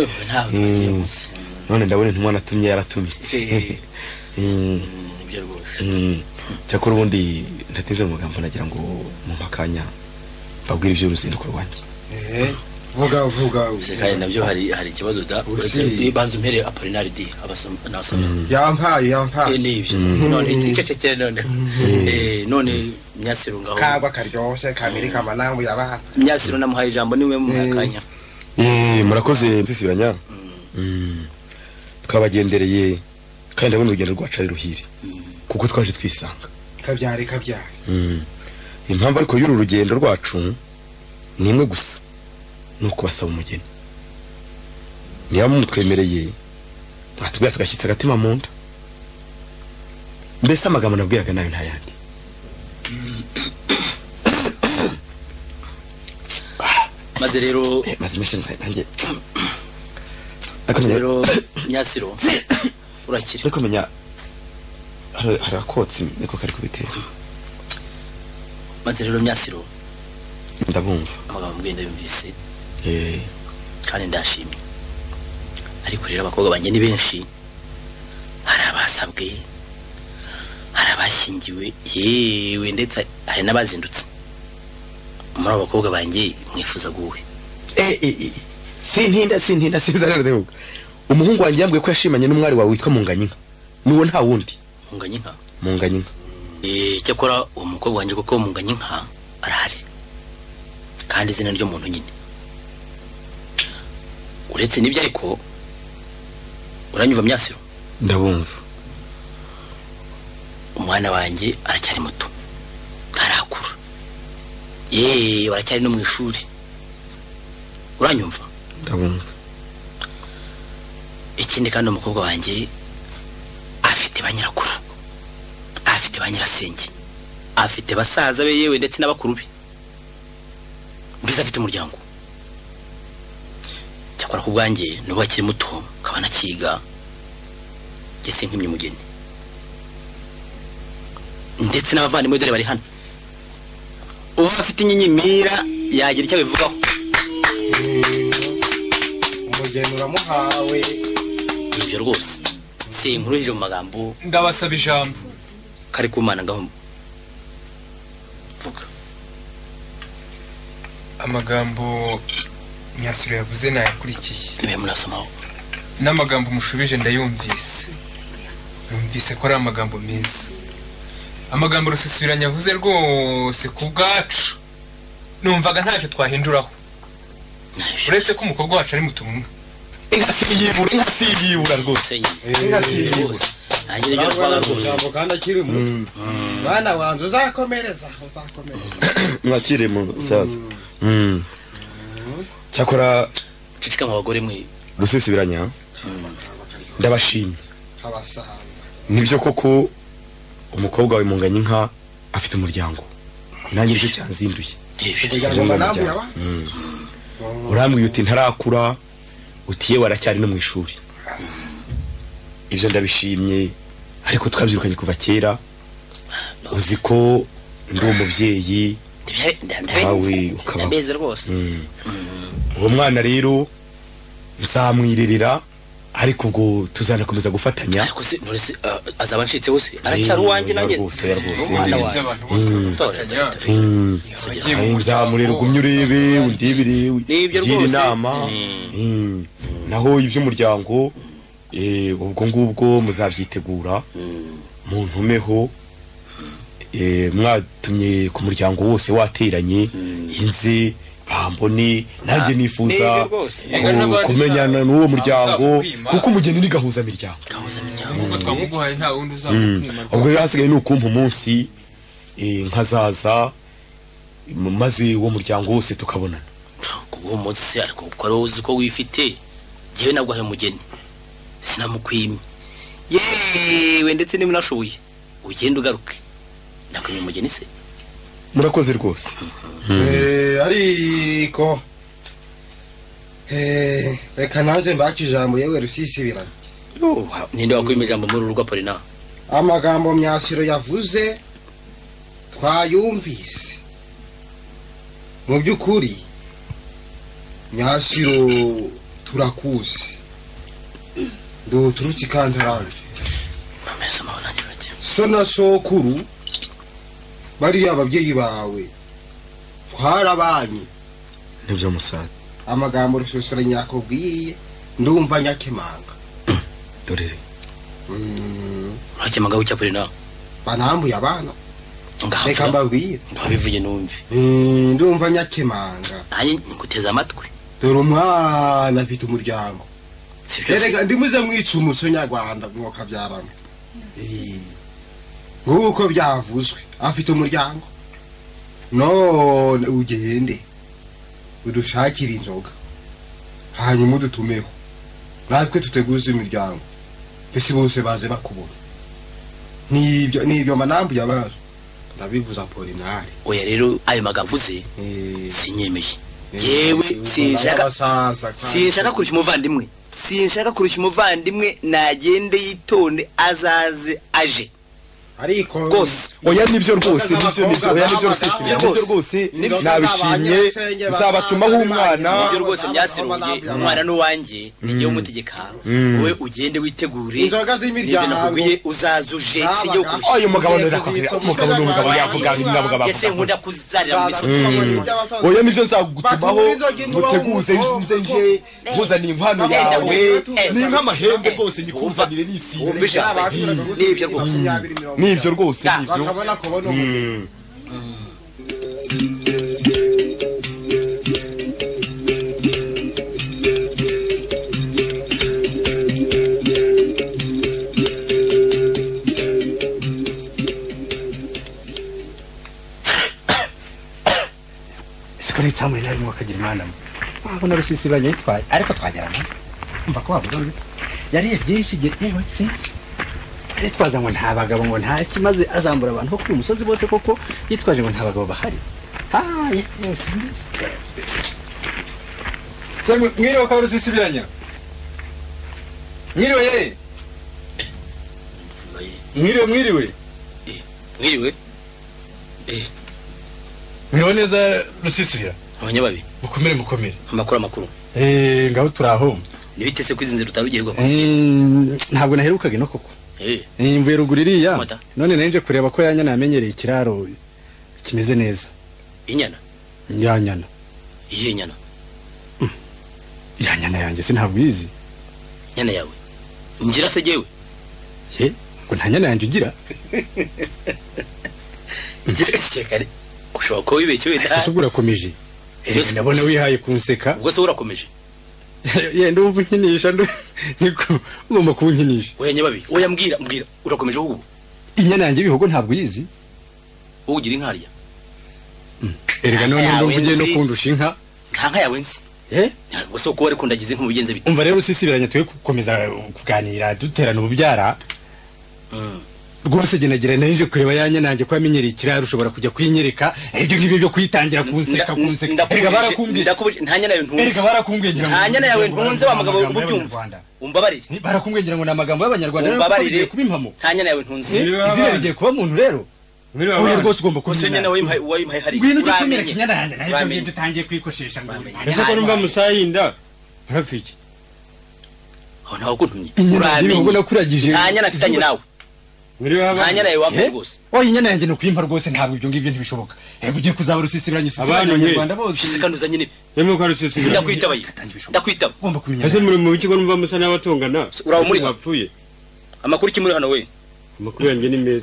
none ndabone ntumwana tumye yaratumitse nibyo rwose cyakora ubundi ndateze mu magambo nagira ngo mu makanya babwire ibyo uruzinduko rwanjye eh vuga vuga kandi nabyo hari hari ikibazo da banza umpere Apolinari di abasoma nasoma yampaye yampaye nibyo none icecekere none eh none myasiro ngaho kagwa karyoshe kamiri kamanangu yabana myasiro namuhaye ijambo niwe mu makanya eh murakoze msisibanya mm twabagendereye kandi ndabona urugendo rwacu ari ruhire kuko twaje twisanga kabyare kabyare mm impamvu ariko y'uru rugendo rwacu ni imwe gusa nuko basaba umugeni niba mutwemereye twatubwira tugashyitsa agatima mu nda mbese amagambo nabwiraga nayo nta yandi maze rero maze mese nanjye rero myasiro urakira ariko menya hari akotsi niko kari kubitera maze rero myasiro ndabumva amagambo mbwenda yumvise eh kandi ndashimye ariko rero abakobwa banjye ni benshi hari abasabwe hari abashingiwe yewe ndetse hari n'abazindutse muri abakobwa banjye mwifuza guwe eh eh sintinda sintinda sinzana ndavuga umuhungu wanjye yambwiye ko yashimanye n'umwari wawe witwa Munganyinka nuwo nta wundi Munganyinka Munganyinka eh cyakora uwo mukobwa wanjye kuko Munganyinka arahari kandi izina ryo muntu nyine uretse nibyo ariko uranyuva myasiro ndabumva umwana wanjye aracyari muto arakura eh baracyari no mu ishuri uranyumva ndabumva ikindi kandi umukobwa wanjye afite banyirakuru afite banyirasenge afite basaza be yewe ndetse n'abakuru be mbese afite umuryango cyakora ku bwanjye nuba akiri muto kabana kiga gese nk'imye mugeni ndetse n'abavandimwe dore bari hano uwo afite inyinyimira yagira icyo bivugaho umugeni uramuhawe ibyo rwose sinkuruje mu magambo ndabasaba ijambo kari kumana ngaho vuga amagambo Nyasiro yavuze nayakurikiye niwe munasomaho n'amagambo mushubije ndayumvise numvise ko ari amagambo meza amagambo Rusisibiranya yavuze rwose ku bwacu numvaga ntacyo twahinduraho uretse ko umukobwa wacu ari mutumwa inkasiyibura inkasiyibura rwose inkasiyibura agire ibyo twara rwose kandi akiri mu mwana wanze uzakomereza uzakomereza mwakire mu saza mm cyakora cicika mu bagore mwe Rusisibiranya ndabashimye abasaza nibyo koko umukobwa wawe munganye inka afite umuryango nanjye cyo cyanzinduye urambwiye uti ntarakura utiye waracyari no mu ishuri ibyo ndabishimye ariko twabyirukanye kuva kera uzi ko ndi umubyeyi nawe ukaba ndabeze rwose uwo mwana rero nzamwirerera ariko ubwo tuzanakomeza gufatanya ariko se nurese azaba ncitse hose aracyari uwanjye nanjye rwose rwose rwose nzamurera ugumye urebe undibire ugira inama naho iby'umuryango ubwo ngubwo muzabyitegura mu ntumeho mwatumye ku muryango wose wateranye inze bambone nanjye nifuza kumenyana n'uwo muryango kuko umugeni ni gahuza miryango ubwo twamuguhaye nta wundi uzamukwima ubwo rero hasigaye nuko umpa umunsi nkazaza maze uwo muryango wose tukabonana uwo munsi ariko uko ari uzi ko wifite jewe nabwahe umugeni sinamukwimye yewe ndetse nimwe nashoboye ugenda ugaruke nakwimye umugeni se murakoze rwose eh ariko eh reka nanjye mbaki ijambo yewe Rusisibiranya yo ninde wakwimye ijambo muri urugo Polina amagambo Myasiro yavuze twayumvise mu byukuri Myasiro turakuzi ndo turuki kantaranje mamese mabonanye bati so na sokuru bari ababyeyi bawe twarabanye nibyo musada amagambo Rusisibiranya yakubwiye ndumva nyakemanga dorere mm urakemaga ucya Polina banambuye abana reka mbabwire ngabivuye numve mm ndumva nyakemanga nanjye nguteza amatwi dore umwana afite umuryango erega ndimuze mwica umuco nyarwanda mwoka byarama eh nguko byavuzwe afite umuryango none ugende udushakira inzoga hanyuma udutumeho natwe tuteguze imiryango bese bose baze bakubona nibyo nibyo manambuye abaje ndabivuza Polinari oya rero ayo magavuze sinyemeye yewe sinshaka sinshaka kurusha umuvandimwe sinshaka kurusha umuvandimwe nagende yitonde azaze aje ariko rwose oya nibyo rwose nibyo nibyo oya nibyo rwose nibyo rwose nabishimye nzabatumaho umwana nibyo rwose byasiruye umwana n'uwanjye nigiye umutegeka wowe ugende witegure inzoga z'imiryango uzazuje sijye ukurusha ayo mugabo ndakubwira umugabo n'umugabo yavuga n'abagabo bavuga ese nkunda kuzarira mu misozi oya nibyo nzagutumaho muteguze nze nje muzana inkwano yawe ni nk'amahembe rwose nikuzanire n'isire nibyo rwose nibyo rwose nibyo bakabona kubona umuntu sikore tsamwe nari mu kagira imana wabona Rusisibiranya yitwaye ariko twagerana umva ko bavuga ngo yari byinshi yewe sinzi yitwaza ngo nta bagabo ngo nta kimaze azambura abantu ko kuri umusozi bose koko yitwaje ngo nta bagabo bahari haye yose cyangwa mwiriwe kwa Rusisibiranya mwiriwe ye mwiriwe mwiriwe mwiriwe eh mwiriwe neza Rusisibira abanyababi mukomere mukomere amakuru amakuru eh ngaho turaho nibite se kwizinze rutarugiye gwa ntabwo naherukaga ino koko eh imvuye ruguririya none nanje kureba ko yanyana yamenyereye ikiraro kimeze neza inyana yanyana iye nyana yanyana yanjye se ntabwo izi nyana yawe ngira se jewe ye ngo nta nyana yanjye ugira ngira se kare kushobora ko wibeshye wenda ese urakomeje ndabona wihaye kunseka ubwo se urakomeje ye ndumva nkinisha niko ugomba kunkinisha oya nyababi oya mbwira mbwira urakomeje ubu inyana yanjye bihogo ntabwo yizi ugira inkarya erega none ndumva ugiye no kundusha inka nta nka yawe nsi eh bose uko wari kundagize nk'umugenze bite umva rero usisibiranye tuwe gukomeza kuganira duterana ububyara rwose genagira nanje kureba yanya nanjye ko yamenyereye ikiraro ushobora kujya kwinyereka ibyo ngibyo byo kwitangira kunseka kunseka erega barakumbwiye nta nyana yawe ntunze erega barakumbwiye ngira nta nyana yawe ntunze wa mugabo ubyumva umbabarire barakumbwiye ngira ngo na magambo y'abanyarwanda umbabarire kubimpamo nta nyana yawe ntunze izina bigiye kuba umuntu rero oya rwose ugomba kunyana nyana wayimpaye wayimpaye hari ngwino gikomera kinyana yanjye nayo ngiye dutangiye kwikoshesha ngo ese ko numva musayinda urafiki aho ntawo kuntumye uramenye ngo nakuragije nta nyana afitanye nawe nta nyana yawe wambaye rwose oya inyana yanjye no kwimpa rwose ntabwo ibyo ngibyo ntibishoboka ego ugiye kuzaba rusisibiranye usisibiranye abanyarwanda bose sikanuza nyine yemwe ko rusisibiranye ndakwitaba ndakwitaba ugomba kumenya ese muri mu bikigo numva musa n'abatongana uraho muri bapfuye amakuru kimuri hano we amakuru yanjye ni meza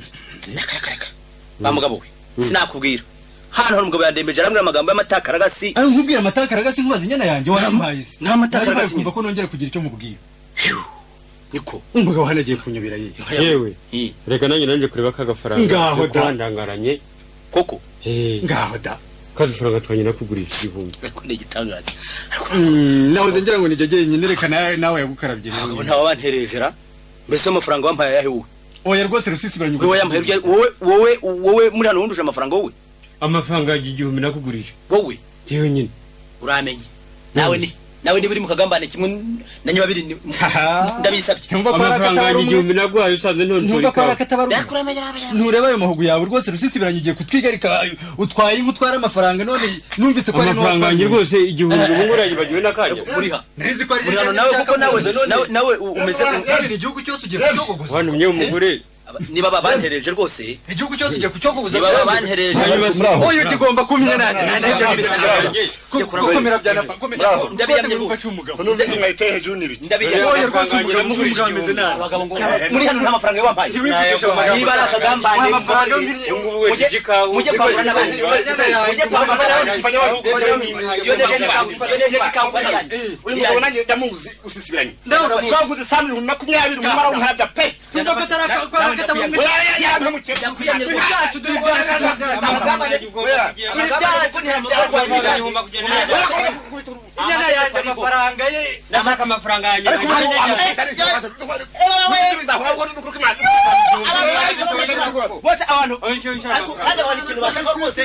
bamugabo we sinakubwira hano hari umugabo yandembeje aramwe amagambo y'amatakaragasi ayo nkubwira amatakaragasi nkubaza inyana yanjye warampaye se nta matakaragasi kumva ko nongera kugira icyo mubwira niko umugabo hanagiye kunyobera ye yewe reka nanjye nanje kureba ka gafaranga ngaho da ndangaranye koko eh ngaho da kandi faranga twanyina kugurisha igihumbi ariko ni gitangaza nawe zengira ngo nijye nyine reka nawe nawe yagukarabye rero nta wabanterejera mbese amafaranga wampaye yahe wowe oya rwose rusisibiranye wowe yampaye wowe wowe wowe muri hano wunduje amafaranga wowe amafaranga y'igihumbi nakugurisha wowe yewe nyine uramenye nawe ni nawe ni buri mu kagambane kimwe na nyababiri ndabisabye amafaranga y'igihumbi nagwaye usanze none ntumva ko arakatabaruka ntureba ayo mahugu yawe rwose rusisibiranye ugiye kutwigarika utwaye utwara amafaranga none numvise ko ari amafaranga yanjye rwose igihumbi ubu nguranye bagiwe nakanya muriha narizi ko ari hano nawe kuko nawe nawe umeze none ni igihugu cyose ugiye kucyogoguza wantumye umugore niba babantereje rwose igihugu cyose ugiye kucyogoguza niba babantereje oyo kigomba kumenya nanjye nanjye kukomera byanafa komera ndabiyamye mufashe umugabo numvise mwayiteye hejuru n'ibiti ndabiyamye oyo rwose umugabo umugabo ameze nabi abagabo ngo muri hano nta mafaranga wampaye niba ari akagambane amafaranga mujye kwagura n'abandi mujye kwagura n'abandi iyo nejeje kampani yanjye uyu mugabo nanjye ndamuzi usisibiranye twaguze samiri mu makumyabiri mu mara w'umwabya pe tumva ko atari inyana yanjye amafaranga ye nashaka amafaranga yanjye bose abantu kandi abantu ikintu bashaka rwose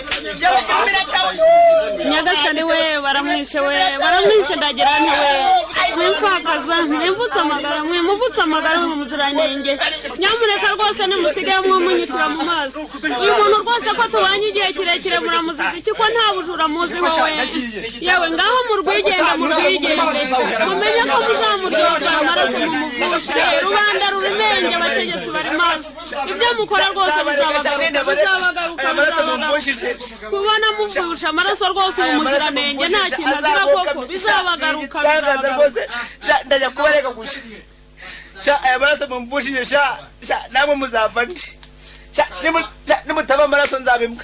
nyagasani we baramwishe we baramwishe ndagira nti we mwimfakaza mwimvutse amagara mwimuvutse amagara mu muziranenge nyamuneka rwose nimusigaye mwumunyicira mu maso uyu muntu rwose ko tubanye igihe kirekire muramuziza iki ko nta bujura muziho we yewe ngaho murwigenge murwigenge mumenye ko muzamuryoza amaraso mumuvushe rubanda ruremenge abategetsi bari maso ibyo mukora rwose bizabagaruka bizabagaruka kubona muvusha amaraso rwose mu muziranenge nta kintu azira koko bizabagaruka bizabagaruka ndajya kubareka gushira sha aya maraso mumvushije sha sha namwe muzava ndi sha nimutaba amaraso nzabimbwa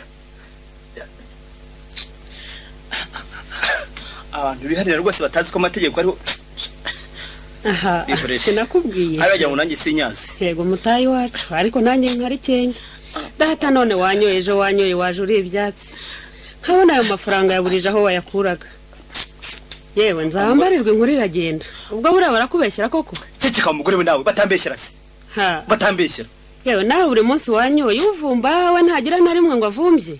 abantu biharira rwose batazi ko amategeko ariho aha sinakubwiye aragira ngo nanjye sinyazi yego mutayi wacu ariko nanjye nkari cyenge data none wanyoye ejo wanyoye waje uri ibyatsi nkabona ayo mafaranga yaburije aho wayakuraga yewe nzambarirwa inkuru iragenda ubwo buriya barakubeshyera koko ceceka umugore we nawe batambeshyera se ha batambeshyera yewe nawe buri munsi wanyoye uvumba we ntagira na rimwe ngo avumbye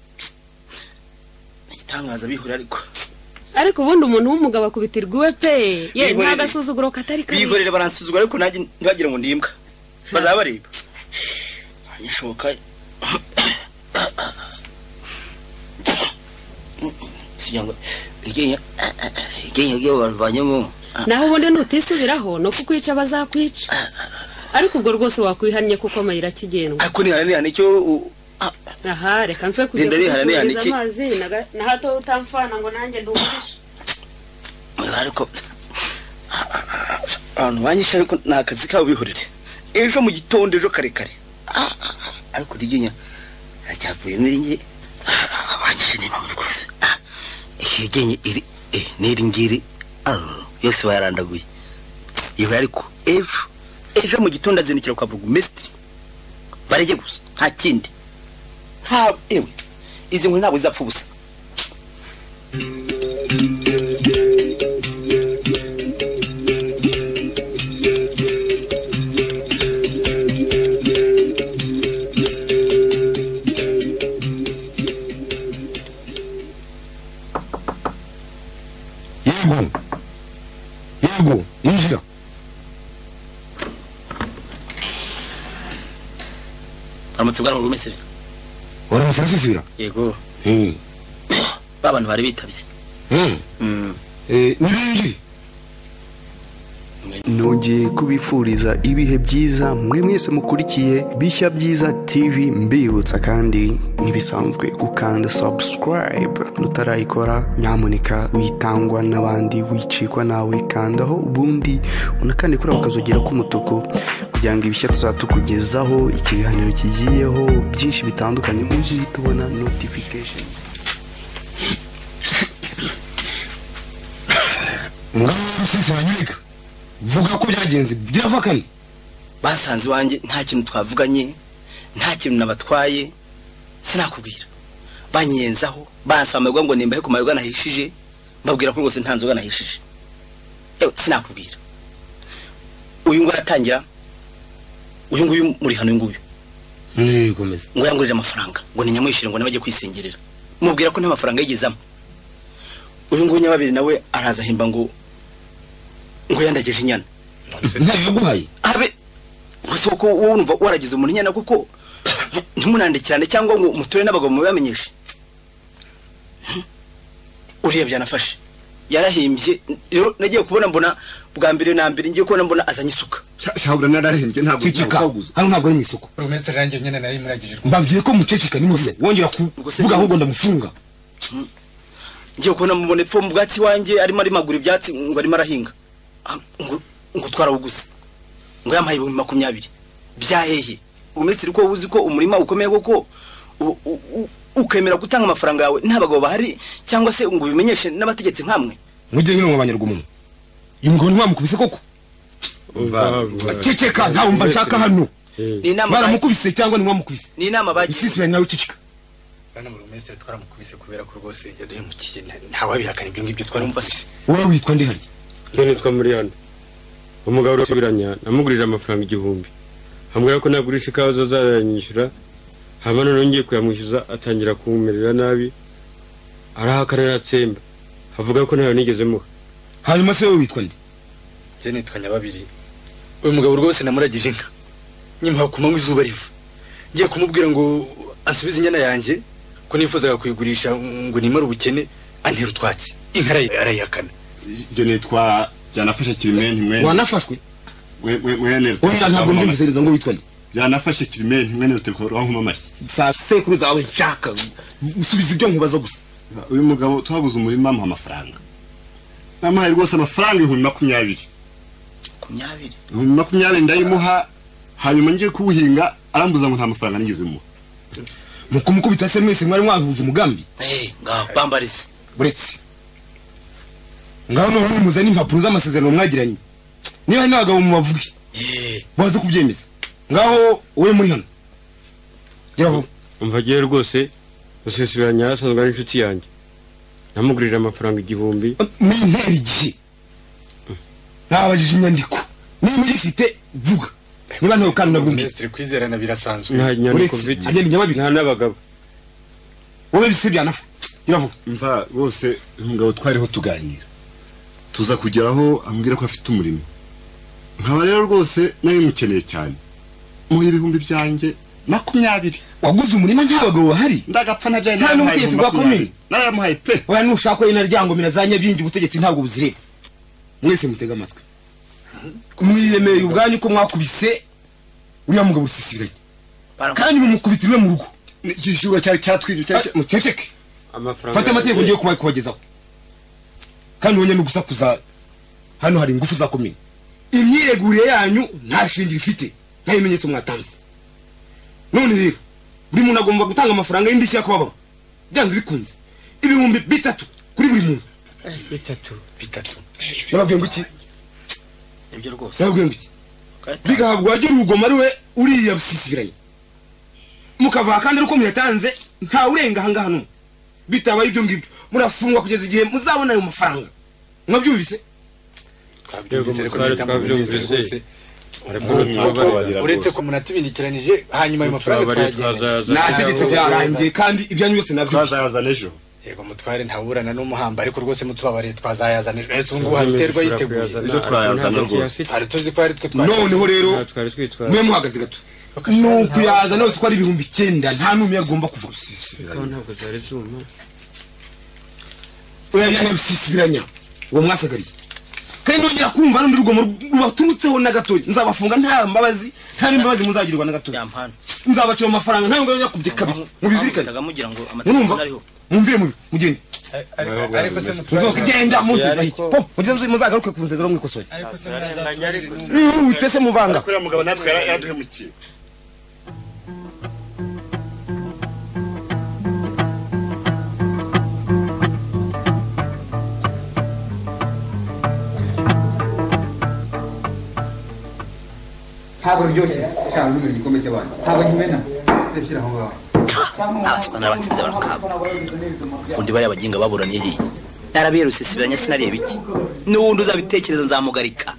igitangaza bihura ariko ariko ubundi umuntu w'umugabo akubitirwa iwe pe ye nta gasuzuguro katari kari bigorere baransuzugura ariko nanjye ntibagira ngo ndimbwa bazaba bareba anyishoboka sijyango igenya igenya giye bavanyemo naho ubundi nutisubiraho no kukwica bazakwica ariko ubwo rwose wakwihannye kuko amayira akigendwa ariko nihanira nicyo aha reka mfe kujya kugushuriza amazi na hato utamfana ngo nanjye ndumvishe ariko abantu banyisha ariko nakazi kawe bihurire ejo mu gitondo ejo kare kare ariko diginya ajyavuye n'ingi abanyisha ni mpamvu rwose igenye iri eh niri ngiri yose bayarandaguye iyo ariko ejo ejo mu gitondo azinukira kwa burugumesitiri barege gusa nta kindi nta ewe izi nkuru ntabwo zizapfa ubusa yego yego injira aramutse bwa burugumesitiri waramutse sisira yego eh babantu bari bitabye mm mm eh nibinji nongeye kubifuriza ibihe byiza mwe mwese mukurikiye Bishya Byiza T V mbibutsa kandi ntibisanzwe gukanda subscribe nutarayikora nyamuneka witangwa n'abandi wicikwa nawe kandaho ubundi unakane kuri bakazogera ku mutuku kugira ngo ibishya tuzatukugezaho ikiganiro kigiyeho byinshi bitandukanye uje tubona notification ngaho sisi banyurika vuga ko byagenze byavakanye basanze wanjye nta kintu twavuganye nta kintu nabatwaye sinakubwira banyenzaho bansamerwa ngo nimbahe ku mayoga nahishije mbabwira ko rwose nta nzoga nahishije ewe sinakubwira uyu ngo yatangira uyu nguyu muri hano nguyu mm gomeza ngo yangurije amafaranga ngo ni nyamwishyire ngo nabaje kwisengerera mubwira ko nta mafaranga yigezamo uyu nguyu nyababiri nawe araza himba ngo ngo yandageje inyana ntayaguhaye abe gusa ko wumva waragize umuntu inyana kuko ntimunandikirane cyangwa ngo mutore n'abagabo mubamenyeshe uriya byanafashe yarahimbye rero nagiye kubona mbona bwa mbere na mbere ngiye kubona mbona azanye isuka shabura narahimbye ntabwo ntaguza hano ntabwo ari mu isoko burugumesitiri nanjye nyene nari muragije mbabwiye ko muceceka ni muze wongera kuvuga ahubwo ndamufunga ngiye kubona mubone pfo mu bwatsi wanjye arimo ari magura ibyatsi ngo arimo arahinga ngo ngo twarabuguze ngo yamaye ibihumbi makumyabiri byahehe burugumesitiri ko uzi ko umurima ukomeye koko ukemera gutanga amafaranga yawe ntabagabo bahari cyangwa se ngo bimenyeshe n'abategetsi nkamwe mujye hino mwabanyarwa umuntu uyu mugabo ntimwamukubise koko ceceka ntawe umva nshaka hano baramukubise cyangwa ntimwamukubise ni inama bagiye isisibira nawe ceceka bana burugumesitiri twaramukubise kubera ko rwose yaduhemukiye ntawabihakana ibyo ngibyo twaramufashe wowe witwa ndi harya iyo nitwa Muriyana umugabo urasubiranya namugurije amafaranga igihumbi ambwira ko nagurisha ikawa zazaranyishyura hama none ngiye kuyamwishyuza atangira kumumerera nabi arahakana aratsemba avuga ko ntayo nigeze muha hanyuma se wowe witwa ndi je nitwa Nyababiri uyu mugabo rwose namuragije inka nyimpa kumanywa izuba riva ngiye kumubwira ngo ansubize inyana yanjye ko nifuzaga kuyigurisha ngo nimara ubukene antera utwatsi inka arayihakana je nitwa byanafashe kirimenti mwene wanafashwe we we mwene oya ntabwo ndumvisereza ngo witwa ndi byanafashe kirimenti mwene utekora nkoma mashyi sa sekuru zawe nshaka usubiza ibyo nkubaza gusa uyu mugabo twabuze umurima mu amafaranga namahaye rwose amafaranga ibihumbi makumyabiri makumyabiri ibihumbi makumyabiri ndayimuha hanyuma ngiye kuwuhinga arambuza ngo nta mafaranga nigeze muha mukumukubita se mwese mwari mwahuje umugambi eh ngaho bambarize buretse ngaho none muzana impapuro z'amasezerano mwagiranye niba ntabwo mubavuge eh baze kubyemeza ngaho wowe muri hano giravuga umva giye rwose usisibiranya asanzwe ari inshuti yanjye namugurije amafaranga igihumbi n'intera igihe nabajije inyandiko niba uyifite vuga niba ntawe kandi nabwumvise burugumesitiri kwizerana birasanzwe nta nyandiko mfite agenda Nyababiri nta n'abagabo wowe bise byanafa giravuga mva bose uyu mugabo twariho tuganira tuza kugeraho ambwira ko afite umurimo nkaba rero rwose nari mukeneye cyane mu ibihumbi byanjye makumyabiri waguze umurima nta bagabo bahari ndagapfa nabyaye nta n'ubutegetsi bwa komini naramuhaye pe oya nushaka ina ryangomira za Nyabingi ubutegetsi ntabwo buzireba mwese mutega amatwi mwiyemeye ubwanyu ko mwakubise uriya mugabo Rusisibiranya kandi mumukubitiriwe mu rugo igishura cyari cyatwije cyari muceceke fata amategeko ngiye kuba kubagezaho kandi wonye no gusakuza hano hari ingufu zakomeye imyireguriye yanyu nta shingiro ifite nta bimenyetso mwatanze none rero buri muntu agomba gutanga amafaranga y'indishyi yakubabara byanze bikunze ibihumbi bitatu kuri buri muntu bitatu bitatu nababwiye ngo iki ibyo rwose nababwiye ngo iki bigahabwa wagira urugoma ariwe uriya Rusisibiranya mukava kandi ariko muyatanze nta urenga hangaha no bitabaye ibyo ngibyo murafungwa kugeza igihe muzabona ayo mafaranga mwabyumvise uretse ko munatubindikiranyije hanyuma ayo mafaranga twayagenda nategetse byarangiye kandi ibyanyu byose twazayazana ejo yego mutware ntaburana n'umuhamba ariko rwose mutubabariye twazayazana ejo ese ubu habiterwa yiteguye ejo twayazana rwose hari tuzi ko ari twe twari noneho rero mwe muhagaze gato nuko yazana yose ko ari ibihumbi icyenda nta n'umwe agomba kuva ntabwo zari zuma oya Rusisibiranya uwo mwasagariye kandi nongera kumva n'undi rugomo rubaturutseho na gatoya nzabafunga nta mbabazi nta n'imbabazi muzagirirwa na gatoya nzabaca amafaranga nta ngo nyakubye kabiri mubizirikane murumva mumvire mubi mugende ariko se muzogenda munziza iki po mugenzi muzagaruke kunzeza ro mwikosore ariko se muzazari utese muvanga kuri mugabo natwe yaraduhemukiye ntabwo ryoshye cyangwa n'umuri gikombe cy'abantu ntabwo nkimena reshyira aho ngaho abasana batsinze barakaba undi bari abaginga baburaniye hiye narabiye Rusisibiranya sinareba iki n'uwundi uzabitekereza nzamugarika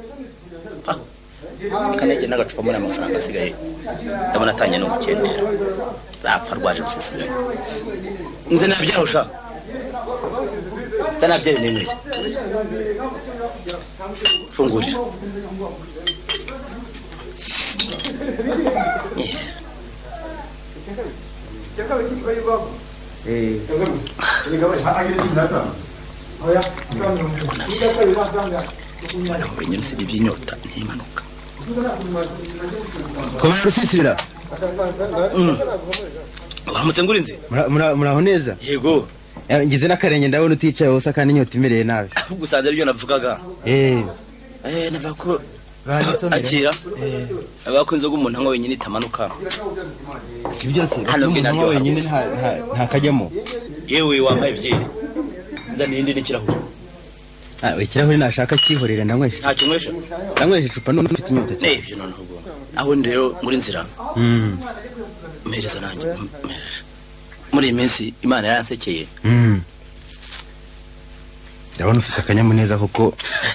kanege n'agacupa muri amafaranga asigaye ndabona atanye no gukendera zapfa rwaje Rusisibiranya nze nabyarusha tanabyere nimwe fungurira Nyamsiri by'inyota ntimanuka Komera Rusisibira Bahamutse ngurinze muraho neza yego ngize n'akarenge ndabona uticaye hose kandi inyota imereye nabi gusanze ibyo navugaga eh eh nava ko akira abakunze gumuntu nko wenyine itamanuka byose hano nko wenyine nta kajyamo yewe wambaye byiri nzani indi n'ikirahure ah we kirahuri nashaka kihorera ndamwesha nta kinywesha ndamwesha icupa none mfite inyota cyane eh byo noneho ubwo aho ndero muri nzira mm mereza nanjye mereje muri iyi minsi Imana yaransekeye mm ndabona ufite akanyamuneza kuko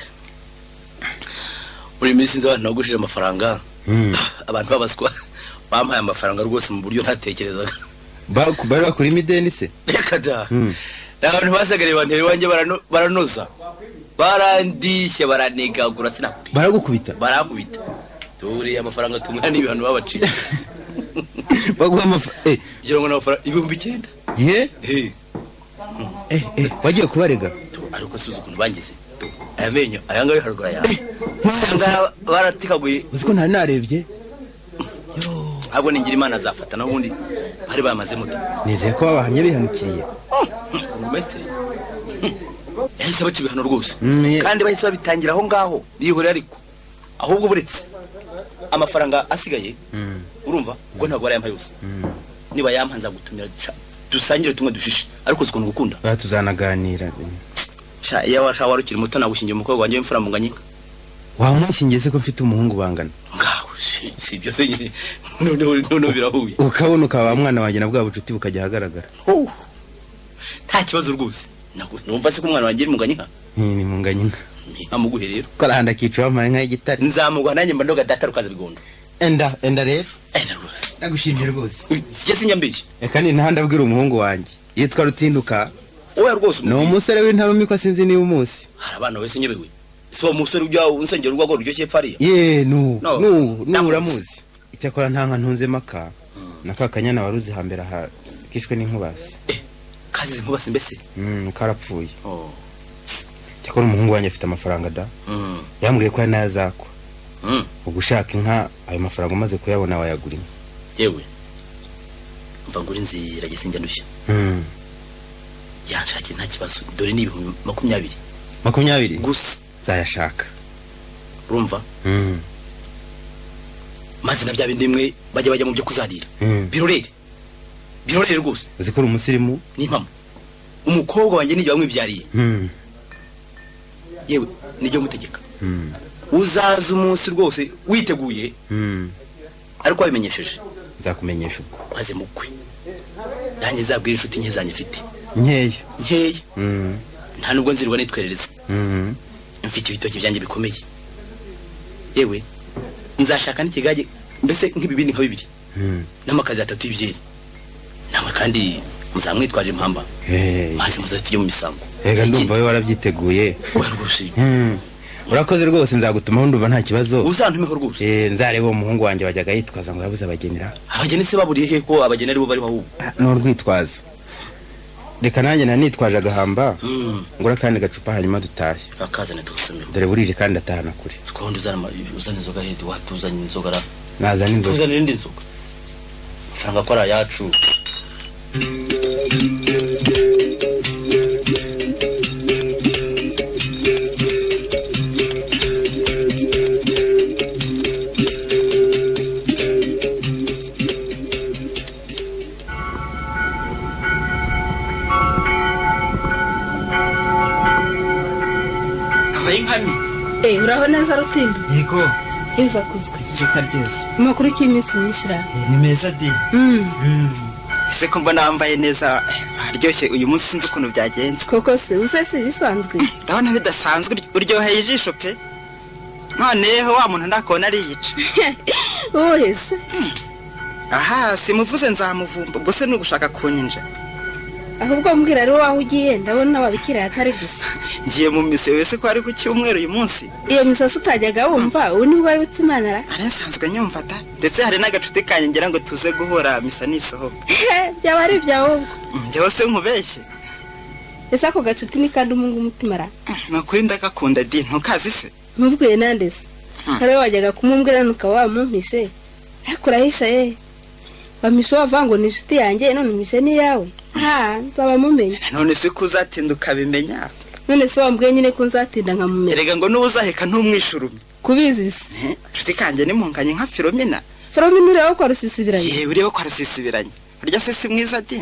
muri minsi nzabantu nagushije amafaranga abantu babaswa bampaye amafaranga rwose mu buryo ntatekerezaga bari bakuri imideni se reka da abantu basagariye banteye wanjye baranoza barandishye baranegagura sinakubwiye baragukubita barakubita turi amafaranga tumwana n'ibihano babaciye baguha amafaranga eh ngira ngo n'amafaranga ibihumbi icyenda ye eh eh eh wagiye kubarega ariko suzu kuntu bangize amenyo ayanga yo harugura ya anga baratikaguye uziko ntari narebye ahubwo ningira Imana azafata nabundi bari bamaze muta nizeye ko babahamye bihanukiriye umestre yahise bakibihano rwose kandi bahise babitangira aho ngaho bihore ariko ahubwo buretse amafaranga asigaye urumva ubwo ntabwo bari yampaye yose niba yampanza gutumira dusangire tumwe dushishe ariko zikuntu gukunda batuzanaganira sha iya washa warukiri muto nagushingiye umukobwa wanjye w'imfura munganyika wamushingiye se ko mfite umuhungu bangana ngaho si byo se nyine none none birahuye ukabona ukaba mwana wanjye na bwa bucuti bukajya hagaragara nta kibazo rwose numva se ko umwana wanjye munganyika ni munganyika amuguhe rero karahanda kicuwa mpare nka igitari nzamugwa nanjye mba ndoga data rukaza bigondo enda enda rero enda rwose ndagushimye rwose sike sinyambije eka ni ntahanda abwira umuhungu wanjye yitwa Rutinduka oya rwose no umusore w'intabami ko sinzi niba umunsi hari abana wese nyebewe so umusore ujya unsengera urwago ruryoshye pfariya ye nu nu nu uramuzi icyakora ntanka ntunze maka nakakanyana waruzi hambere aha kishwe n'inkubasi eh kazi nkubasi mbese mm karapfuye oh cyakora umuhungu wanjye afite amafaranga da yambwiye ko yanazakwa ubwo ushaka inka ayo mafaranga umaze kuyabona wayagura inka yewe mva ngura inzira gisinjya ndushya yanshakira nta kibazo dore ni ibihumbi makumyabiri makumyabiri gusa zayashaka urumva maze na bya bindi imwe bajya bajya mu byo kuzarira birorere birorere rwose zikora umusirimu n'impamo umukobwa wanjye nijye bamwibyariye yewe nijye mutegeka uzaza umunsi rwose witeguye ariko wabimenyesheje nzakumenyesha ubwo maze mukwe nanjye nzabwira inshuti nke zanjye mfite nkeya nkeya nta nubwo nzirwa nitwerereza mfite ibitoki byanjye bikomeye yewe nzashaka n'ikigage mbese nk'ibibindi nka bibiri n'amakazi atatu y'ibyeri namwe kandi muzamwitwaje impamba maze muze tujye mu misango ega ndumva we warabyiteguye urakoze rwose nzagutumaho ndumva nta kibazo uzantumeho rwose eh nzareba umuhungu wanjye wajyaga yitwaza ngo yabuze abagenera abageni se baburiye he ko abageni ari bo bari bahu no rwitwaza reka nanjye nanitwaje agahamba ngura kandi gacupa hanyuma dutahe akazane tugusemera dore burije kandi atahana kure twundi uzana uzana inzoga he watuzanye inzoga ra nazana inzoga tuzana indi nzoga faranga ko ara yacu inkami eh uraho neza Rutinda yego iza kuzwe reka ryose makuru cy'iminsi myishira ni meza di mm ese ko mbona wambaye neza aryoshye uyu munsi sinzi ukuntu byagenze koko se usese bisanzwe ndabona bidasanzwe uryoheye ijisho pe noneho wa muntu ndakona ari yica ohese aha simuvuze nzamuvumba ubwo se nugushaka kunyinja ahubwo mbwira rero waho ugiye ndabona wabikira atari gusa ngiye mu mise wese ko ari ku cyumweru uyu munsi iyo misasa utajyaga wumva ubu nibwo wibutse Imana ra ari nsanzwe nyumva ta ndetse hari n'agacuti kanye ngira ngo tuze guhora misa nisohoka byaba ari byawo njyewe se nkubeshye ese ako gacuti ni kandi umungu umutima ra nakuri ndakakunda di ntukazi se mubwiye nande se kare wajyaga kumumbwira nuka wamumpishe ariko urahisha ye bamisho bavango ni inshuti yanjye none mishe ni yawe ha nzaba mumenya none se kuzatinda ukabimenya none se wambwiye nyine ko nzatinda nkamumenya erega ngo n'uzaheka ntumwishurume kubizi se inshuti kanje ni munkanye nka Filomena Filomena uriho kwa rusisibiranye yewe uriho kwa rusisibiranye urya se si mwiza di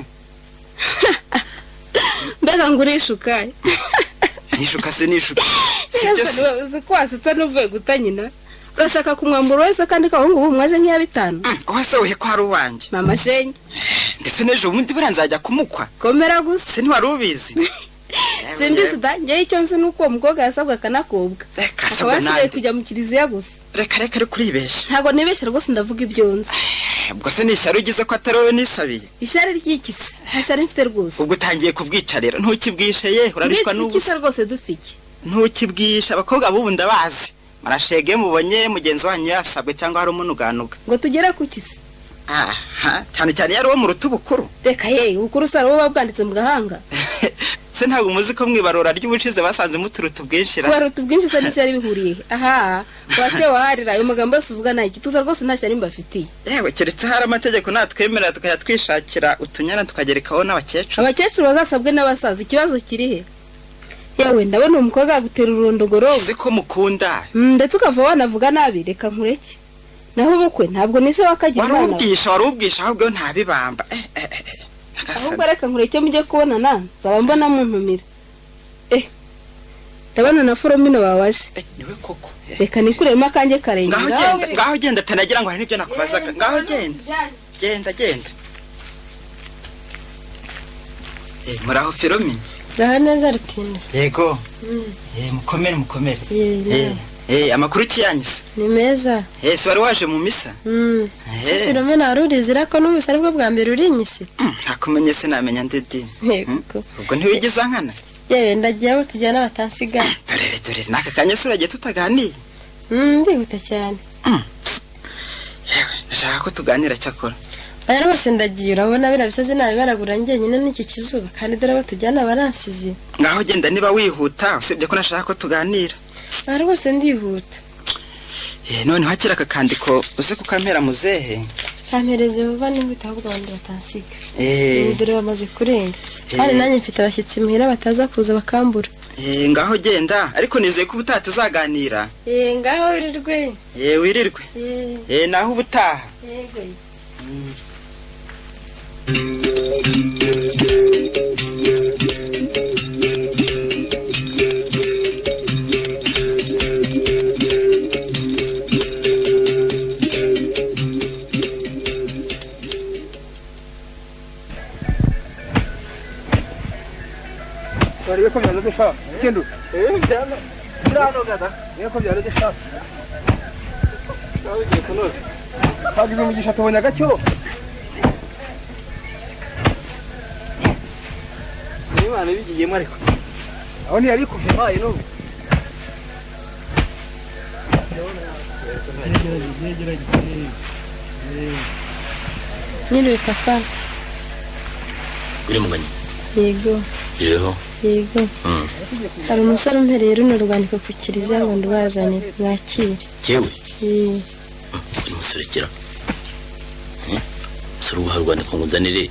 mbega ngurishuka nishuka se nishuka sibyo se uzi kwasitsa nuvuye gutanyina urashaka kumwambura wese kandi kahungu ubu mwaje nk'iya bitanu wese uhe ko ari uwanjye mama shenge ndetse n'ejo bundi buranzajya kumukwa komera gusa se ntiwari ubizi simbizi da njye icyo nzi nuko uwo mukobwa yasabwa akanakobwa akaba yasigaye kujya mu kiliziya gusa reka reka ari kuribeshya ntabwo nibeshya rwose ndavuga ibyo nzi ubwo se ni ishyari ugize ko atari wowe nisabiye ishyari ry'ikisi nta shyari mfite rwose ubwo utangiye kubwica rero ntukibwishe ye urabishwa n'ubusa rwose dufike ntukibwisha abakobwa b'ubu ndabazi marashege mubonye mugenzi wanyu yasabwe cyangwa hari umunuganuga ngo tugere ku kisi aha cyane cyane yari wo mu rutubukuru reka ye ukuru sara bo babwanditse mu gahanga se ntabwo muzi ko mwibarura ry'ubushize basanze muturutu bwinshira barutu bwinshi se n'ishyari bihuriye aha wate waharira ayo magambo yose uvuga nayo tuza rwose nta shyari mbafitiye yewe keretse hari amategeko natwemerera tukajya twishakira utunyana tukagerekaho n'abakecuru abakecuru bazasabwe n'abasaza ikibazo kiri he yewe ndabona umukobwa gutera urondogoro uzi ko mukunda ndetse ukava wanavuga nabi reka nkureke naho ubukwe ntabwo nisho wakagira wari ubwisha wari ubwisha ahubwo ntabibamba ahubwo reka nkureke mujye kubonana nzaba mbona muntumira eh ndabona na Filomena bawaje niwe koko reka nikuremo akanjye karenge ngaho genda ngaho genda tanagira ngo hari nibyo nakubazaga ngaho genda genda genda eh muraho Filomena raha neza Rutinda yego eh mukomere mukomere eh eh amakuru kiyanyise ni meza eh so wari waje mu misa mm eh Filomena arurizira ko n'umisa aribwo bwa mbere urinyise ntakumenye se namenya ndedi yego ubwo ntiwigiza nkana yewe ndagiye abo tujyana batasiga dorere dorere naka kanya suragiye tutaganiye mm ndihuta cyane yewe ndashaka ko tuganira cyakora aya rwose ndagiye urabona bira bisozi nabi baragura njyenyine n'iki kizuba kandi dore batujyana baransize ngaho genda niba wihuta usibye ko nashaka ko tuganira aya rwose ndihuta eh none hakira akakandiko uze kukampera muzehe kampereze vuba n'inguta ahubwo abandi batansiga eh dore bamaze kurenga kandi nanjye mfite abashyitsi muhira bataza kuza bakambura eh ngaho genda ariko nizeye ko ubutaha tuzaganira eh ngaho wirirwe eh wirirwe eh naho ubutaha yego Wari ko byalo desha kendo eh byalo byalo gada yako byalo desha nawe je kono hadi mu gisha tubonye agacyo ni wana bigiye mariko aho ni ariko haye no Nyiruye papa uri muganye yego yego yego mm hari umusore umpereye runo rwandiko ku kiliziya ngo ndubazane mwakire yewe eh umusore kira eh umusore uha rwandiko ngo uzanire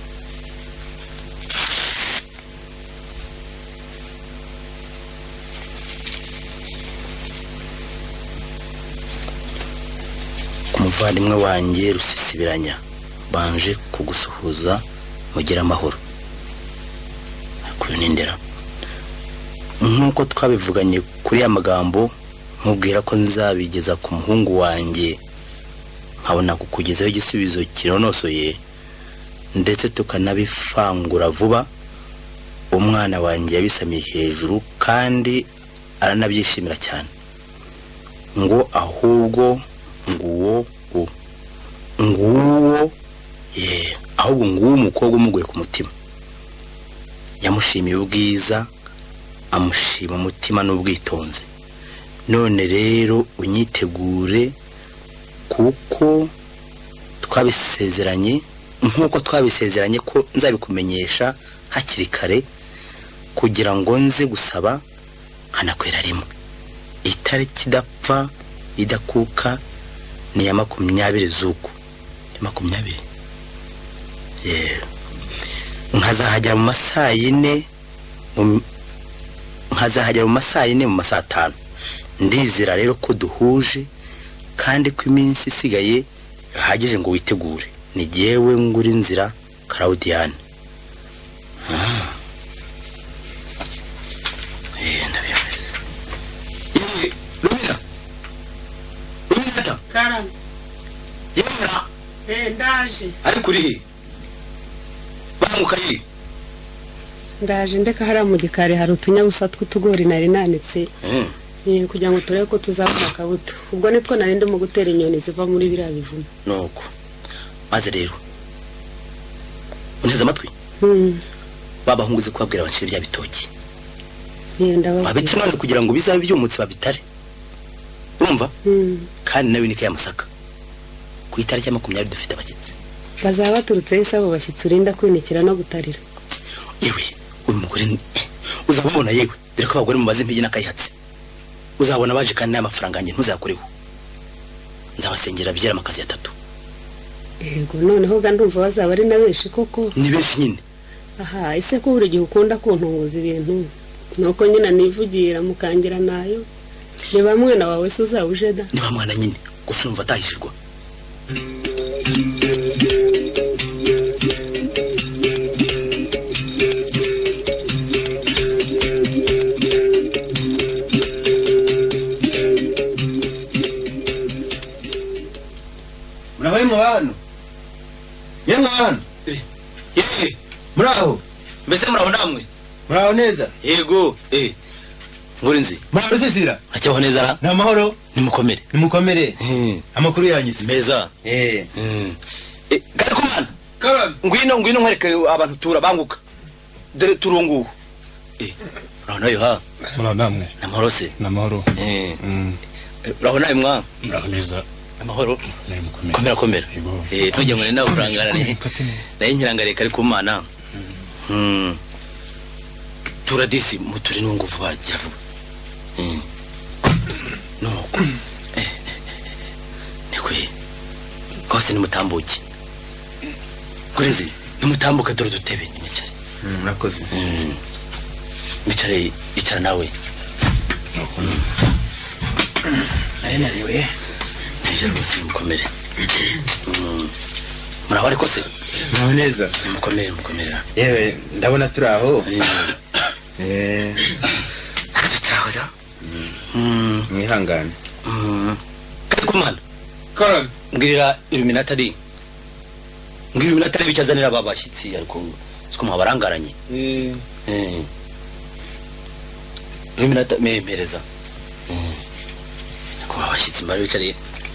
kumuvandimwe wanjye rusisibiranya banje kugusuhuza mugira amahoro kunindera nkuko twabivuganye kuri ya magambo nkubwira ko nzabigeza ku muhungu wanjye nkabona kukugezaho igisubizo kironosoye ndetse tukanabifangura vuba umwana wanjye yabisamiye hejuru kandi aranabyishimira cyane ngo ahubwo nguwo nguwo ye ahubwo nguwo umukobwa umuguye ku mutima yamushimiye ubwiza amushima umutima n'ubwitonzi none rero unyitegure kuko twabisezeranye nkuko twabisezeranye ko nzabikumenyesha hakiri kare kugira ngo nze gusaba hanakwera rimwe itariki idapfa idakuka ni ya makumyabiri z'uku makumyabiri yeah. nkazahajya mu masaa yine nkazahajya mu masaa yine mu masaa atanu ndizera rero ko duhuje kandi ko iminsi isigaye hagije ngo witegure ni jewe nguri nzira Claudiane ah eh ndabyameze eh Lumina Lumina Karam yemera eh ndaje ari kuri he bamukaye ndaje ndeka hara mu gikari hari utunyabusa tw'utugori nari nanitse mm eh kugira ngo turebe ko tuzabona akabuto ubwo nitwo nari ndimo gutera inyoni ziva muri biriya bivumo nuko maze rero uneze amatwi mm baba hunguze kubabwira abanshire bya bitoki eh ndaba babiti none kugira ngo bizabe byumutse babitare urumva mm kandi nawe nikaye amasaka ku itariki ya makumyabiri dufite abakitse bazaba baturutse isabo bashyitsi urinda kwinikira no gutarira yewe uyu mugore uzabona yewe dore ko abagore mubaze impigi n'akayihatse uzabona baje kandi n'amafaranga yanjye ntuzakoreho nzabasengera byera amakazi atatu yego noneho gandumva bazaba ari na benshi koko ni benshi nyine aha ise ko buri gihe ukunda kuntunguza ibintu nuko nyina nivugira mukangira nayo ni bamwe na wawe se uzawuje da ni bamwana nyine gusa umva atahishirwa Muraho hano yemwe hano eh muraho mbese muraho namwe muraho neza yego eh ngurinzi muraho sisira acyaho neza ra na mahoro nimukomere nimukomere amakuru yanyise meza eh eh gari kumana Karam ngwino ngwino nkwereke abantu tura banguka dore turungu eh muraho nayo ha muraho namwe na mahoro se na mahoro eh muraho nayo mwa muraho neza amahoro komera komera eh ntujye ngo nawe urangarane naye nkirangare kari ku mana mm turadisi muturi n'unguvu bagira vuba mm no eh nikwe kose nimutambuke kurenze nimutambuka dore dutebe nyicare mm nakoze mm nyicare icara nawe naye nariwe nje rwose mukomere muraho ariko se naho neza mukomere mukomerera yewe ndabona turi aho eh turahoza mm mwihangane mm kumana karame ngirira iluminata di ngirira iluminata bicazanira babashitsi ariko siko mwabarangaranye eh eh iluminata memereza mm ko babashitsi mbari bicariye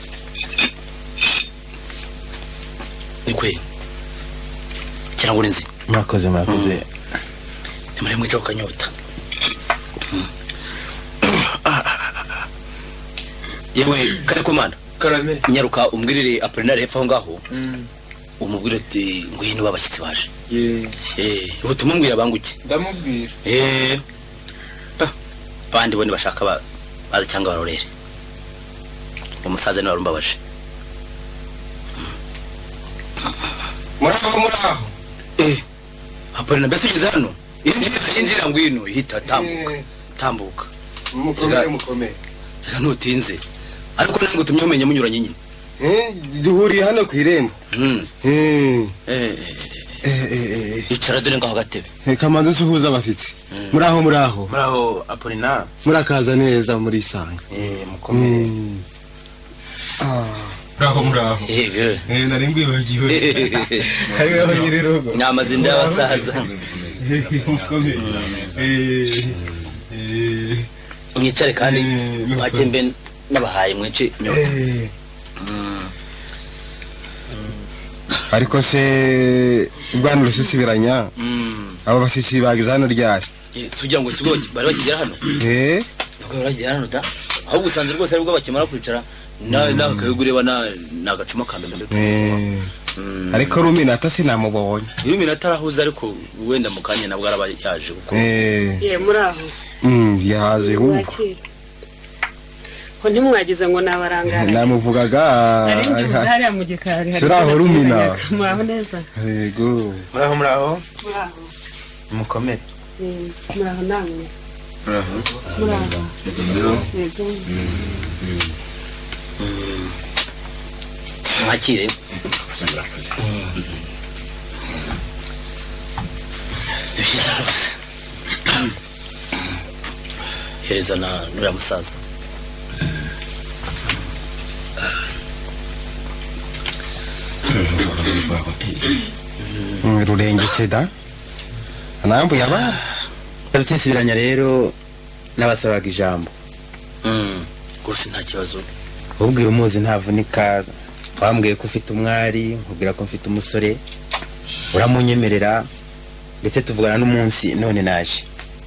nikwe kirango nzi murakoze murakoze nimare mwica ukanyota yewe kare komanda karame nyaruka umbwirire Apollinaire hepfo ngaho mm umubwire ati ngwino babashyitsi baje ye eh ubutumubwira abanguki ndamubwira eh bandi bone bashaka ba baza cyangwa barorere umusaza ni warumbabaje muraho muraho eh Apollinaire mbese ugeze hano injira injira ngwino hita tambuka tambuka mukomere mukomere ntutinze ariko nango tumye umenye munyuranye nyine eh duhuriye hano ku irembo mm eh eh eh icara dore ngaho gatebe kamanze suhuza abasitsi muraho muraho muraho Apollinaire murakaza neza muri sanga eh mukomere ah muraho muraho eh eh nari ngwibagiwe hariho nyirugo nyamaze ndabasaza mukomere eh eh mwicare kandi mwakembe nabahaye mwice nyota ariko se ubwana rusisibiranya abo basisi bagize hano ryari tugira ngo sigo bari bakigera hano eh nuko baragera hano da aho gusanze rwose aribwo bakimara kwicara na na kayugureba na nagacuma kambende eh ariko ruminata sinamubonye ruminata arahuza ariko wenda mukanye nabwo araba yaje kuko eh ye muraho mm yahaze huko ko ntimwagize ngo nabarangara namuvugaga ari nduzari mu gikari hari siraho rumina muraho neza yego muraho muraho muraho mukomere eh muraho namwe muraho muraho yego mwakire hereza na nura musaza rurengeke da anambu yaba Rusisibiranya rero nabasabaga ijambo mm gusa nta kibazo ubwira umuzi ntavunika wambwiye ko ufite umwari nkubwira ko mfite umusore uramunyemerera ndetse tuvugana n'umunsi none naje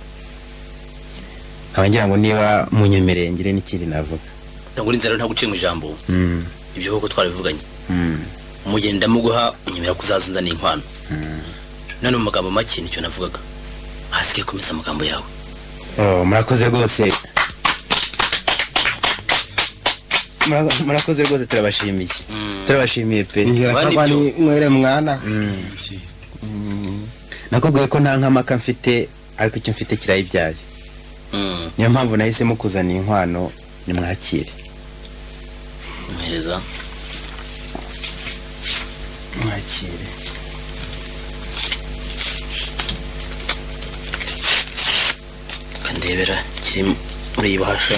abangira ngo niba munyemereye ngire n'ikindi navuga ndangura inzara nta gucinga ijambo mm ibyo koko twarivuganye mm umugenda muguha unyemera kuzazunza n'inkwano mm none mu magambo make nicyo navugaga hasigaye komeza amagambo yawe oh murakoze rwose murakoze rwose turabashimiye turabashimiye pe ngirakabani mwere mwana nakubwiye ko nta nkamaka mfite ariko icyo mfite kirayibyaye niyo mpamvu nahisemo kuzana inkwano nimwakire mpereza mwakire kandebera kiri muri ibahasha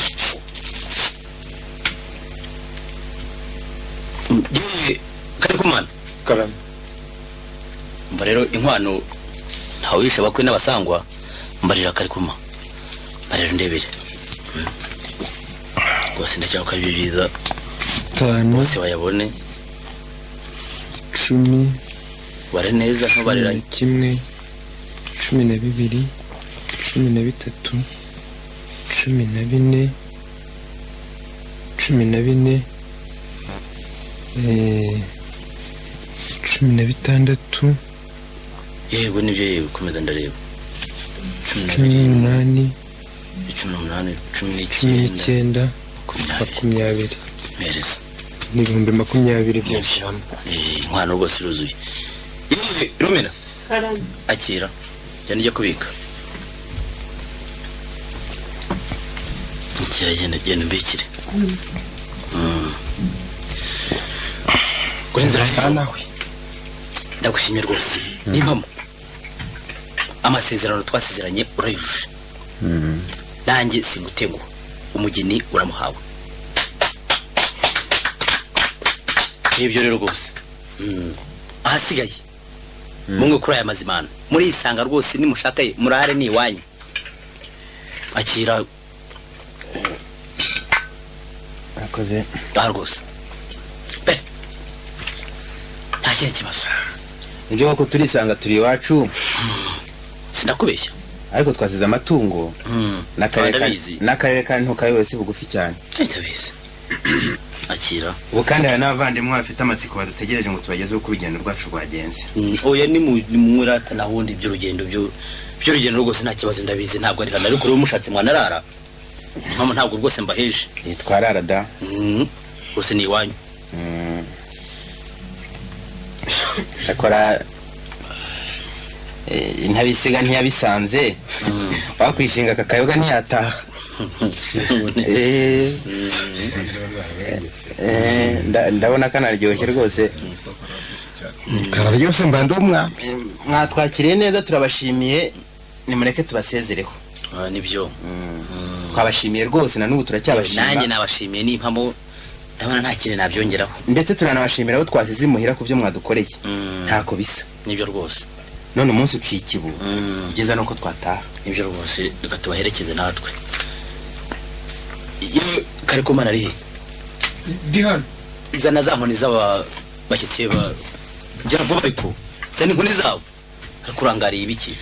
yewe kari kumana karame mba rero inkwano ntawisha bakwe n'abasangwa mbarira kari kuma mbarira ndebere rwose ndacyaka ko ari byiza tanu bose bayabone cumi bare neza ntubarira kimwe cumi na bibiri cumi na bitatu cumi na bine cumi na bine eh cumi na bitandatu yego nibyo yego komeza ndareba cumi n'umunani cumi n'umunani cumi n'icyenda makumyabiri mereza n'ibihumbi makumyabiri byose inkwano rwose iruzuye Rumena akira jya nijya kubika akira genda genda mbikire kuri nzira nawe ndagushimye rwose n'impamo amasezerano twasezeranye urayujuje nanjye singutengo umugeni uramuhawe ibyo rero rwose ahasigaye mumwe kuri aya mazimano muri isanga rwose nimushakaye murare ni iwanyu akira akoze aha rwose pe nta kindi kibazo ibyo koko turisanga turi iwacu sinakubeshya ariko twasize amatungo n'akarere kandi ntukabe wese bugufi cyane ndabizi akira ubu kandi hari n'abavandimwe bafite amatsiko badutegereje ngo tubagezeho uko urugendo rwacu rwagenze oya ni mu rata nahundi by'urugendo by'urugendo rwose nta kibazo ndabizi ntabwo ari hano ariko rero mushatse mwanarara mpamvu ntabwo rwose mbaheje twarara da rwose ni iwanyu akora intabisiga ntiyabisanze wakwishinga kakayoga ntiyataha ndabona kanaryoshye rwose kararyoshye mba ndi umwami mwatwakiriye neza turabashimiye nimureke tubasezereho nibyo twabashimiye rwose na n'ubu turacyabashima nanjye nabashimiye n'impamo ndabona nta kintu nabyongeraho ndetse turanabashimira aho twasize imuhira ku byo mwadukoreye ntako bisa nibyo rwose none umunsi uciye ikibu byiza nuko twataha nibyo rwose reka tubaherekeze natwe kare ko mana ari he ndi hano izana za nkoni z'aba bashyitsi ba byara vuba ariko zana inkoni zabo kurangariye ibiki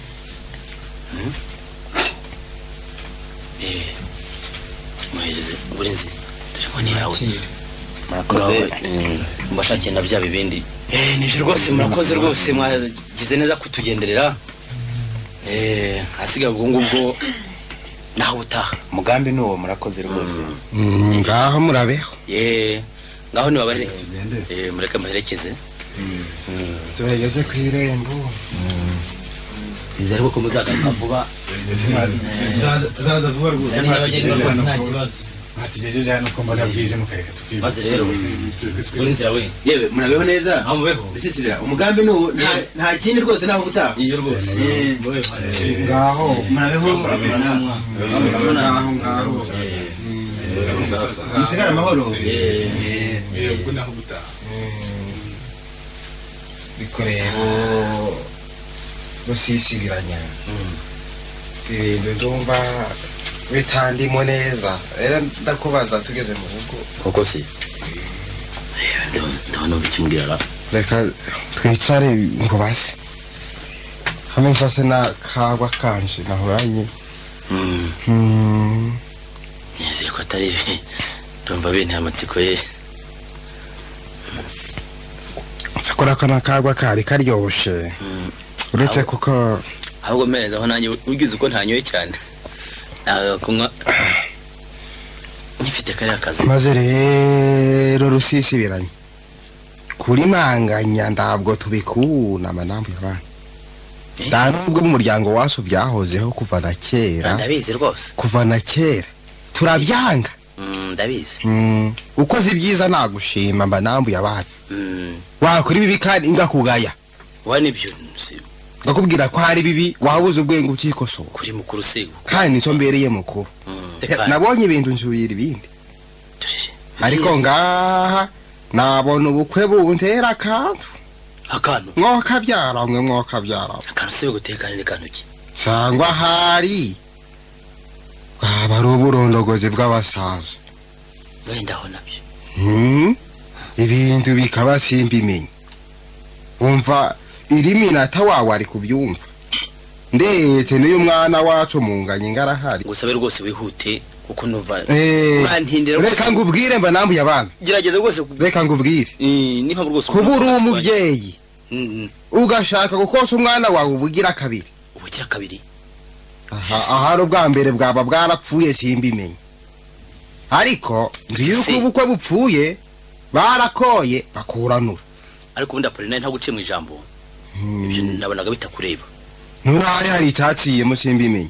eh muhereze uburenzi turi nkoni yawe murakoze mbashakiye na bya bibindi eh nibyo rwose murakoze rwose mwagize neza kutugenderera eh hasiga ubwo ngubwo naho utaha mugambi nuwo murakoze rwose ngaho murabeho eh ngaho ni babare eh mureka muherekeze turageze ku irembo izari ko muzagaruka vuba tuzaza vuba rwose nta kibazo atugejeje hano ko mbona bwije mukareka tukiba maze rero uri nzira we yewe murabeho neza amubeho bisisibira umugambi nuwo nta kindi rwose naho gutaha iyo rwose ngaho murabeho ngaho ngaho musigara amahoro eh ubwo naho gutaha bikorero rusisibiranya ibintu ndumva bitandimo neza era ndakubaza tugeze mu rugo koko si ndabona ukimbwira reka twicare ngo basi hamwe mfase na kagwa kanje nahoranye nizeye ko atari ibi ndumva binteye amatsiko ye sakora kana kagwa kari karyoshe uretse kuko ahubwo mereza aho nanjye ugize uko ntanyoye cyane nawe kunywa ngifite kariya kazi maze rero rusisibiranye kuri manganya ndabwo tubikuna manambu y'abana nta nubwo mu muryango wacu byahozeho kuva na kera ndabizi rwose kuva na kera turabyanga ndabizi ukoze ibyiza nagushima mba nambuye abana wakora ibibi kandi ngakugaya wa nibyo ngakubwira ko hari bibi wabuze ubwenge ukikosora kuri mukuru sego kandi nicyo mbereye mukuru nabonye ibintu nsubira ibindi ariko ngaha nabona ubukwe buntera akantu akantu mwokabyara mwe mwokabyara akantu se gutekana ni kantuki cyangwa hari waba ari uburondogozi bw'abasaza wenda aho nabyo ibintu bikaba simbimenye wumva iri minota wawe ari kubyumva ndetse n'uyu mwana wacu munganye ngarahari gusabe rwose wihute kuko numva Eh, urantindira reka ngubwire mba nambuye abana gerageza rwose reka ngubwire niba rwose kuba uri umubyeyi ugashaka gukosa umwana wawe ubugira kabiri ubugira kabiri aha ahari ubwa mbere bwaba bwarapfuye simbimenye ariko nzi yuko ubukwe bupfuye barakoye bakuranura ariko ubundi Apollinaire nta guciye mu ijambo ibyo nabonaga bitakureba nturare hari icyaciyemo simbimenye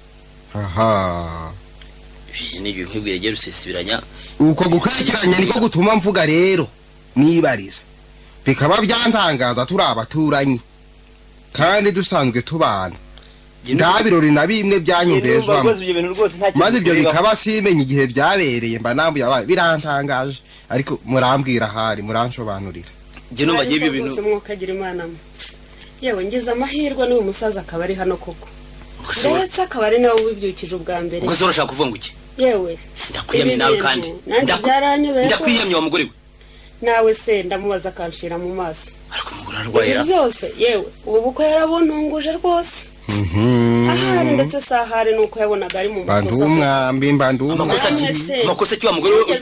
aha ibyo ni ibintu nk'ibwirege rusesibiranya uko gukurikiranya niko gutuma mvuga rero nibariza bikaba byantangaza turi abaturanyi kandi dusanzwe tubana nta birori na bimwe byanyumvezwamo maze ibyo bikaba simenye igihe byabereye mba nambuye abana birantangaje ariko murambwira ahari muransobanurira njye numva giye ibyo bintu mwokagira imana yewe ngize amahirwe n'uyu musaza akaba ari hano koko ndetse akaba ari nawe ubibyukije ubwa mbere uko zoro shaka kuvuga ngo iki yewe ndakwiyamye nawe kandi ndakwiyamye wa mugore we nawe se ndamubaza akanshira mu maso ariko umugore arwayera byose yewe ubu bukwe yarabuntunguje rwose ahari ndetse sahari nuko yabonaga ari mu bandu umwambi bandu amakosa ki amakosa ki wa mugore we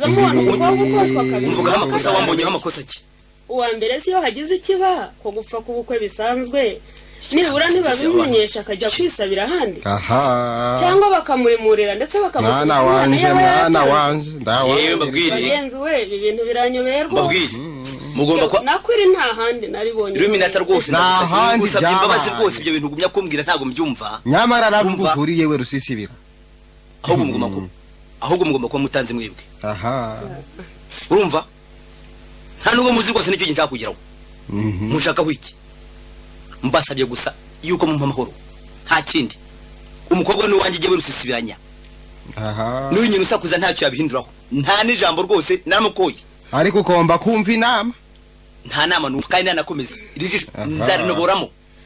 mvuga amakosa wambonye amakosa ki uwa mbere siyo hagize ikiba ko gupfa ku bukwe bisanzwe nibura ntibabimenyesha akajya kwisabira ahandi aha cyangwa bakamuremurira ndetse bakamusubiza mwana wanje mwana wanje ndawa yewe babwire bagenzi we ibi bintu biranyobeye rwose babwire mugomba kwa nakwiri nta handi naribonye Illuminati rwose ndagusabye imbabazi rwose ibyo bintu gumya kumbwira ntago mbyumva nyamara arabugukuri yewe rusisibira ahubwo mugomba ko ahubwo mugomba ko mutanze mwebwe aha urumva nta nubwo muzi rwose nicyo nshaka kugeraho mushaka wiki mbasabye gusa yuko mu mahoro nta kindi umukobwa ni wanjye jewe rusisibiranya aha n'uyu nyine usakuza ntacyo yabihinduraho nta n'ijambo rwose naramukoye ariko ukomba kumva inama nta nama numva kandi nanakomeza irijisho nzarinoboramo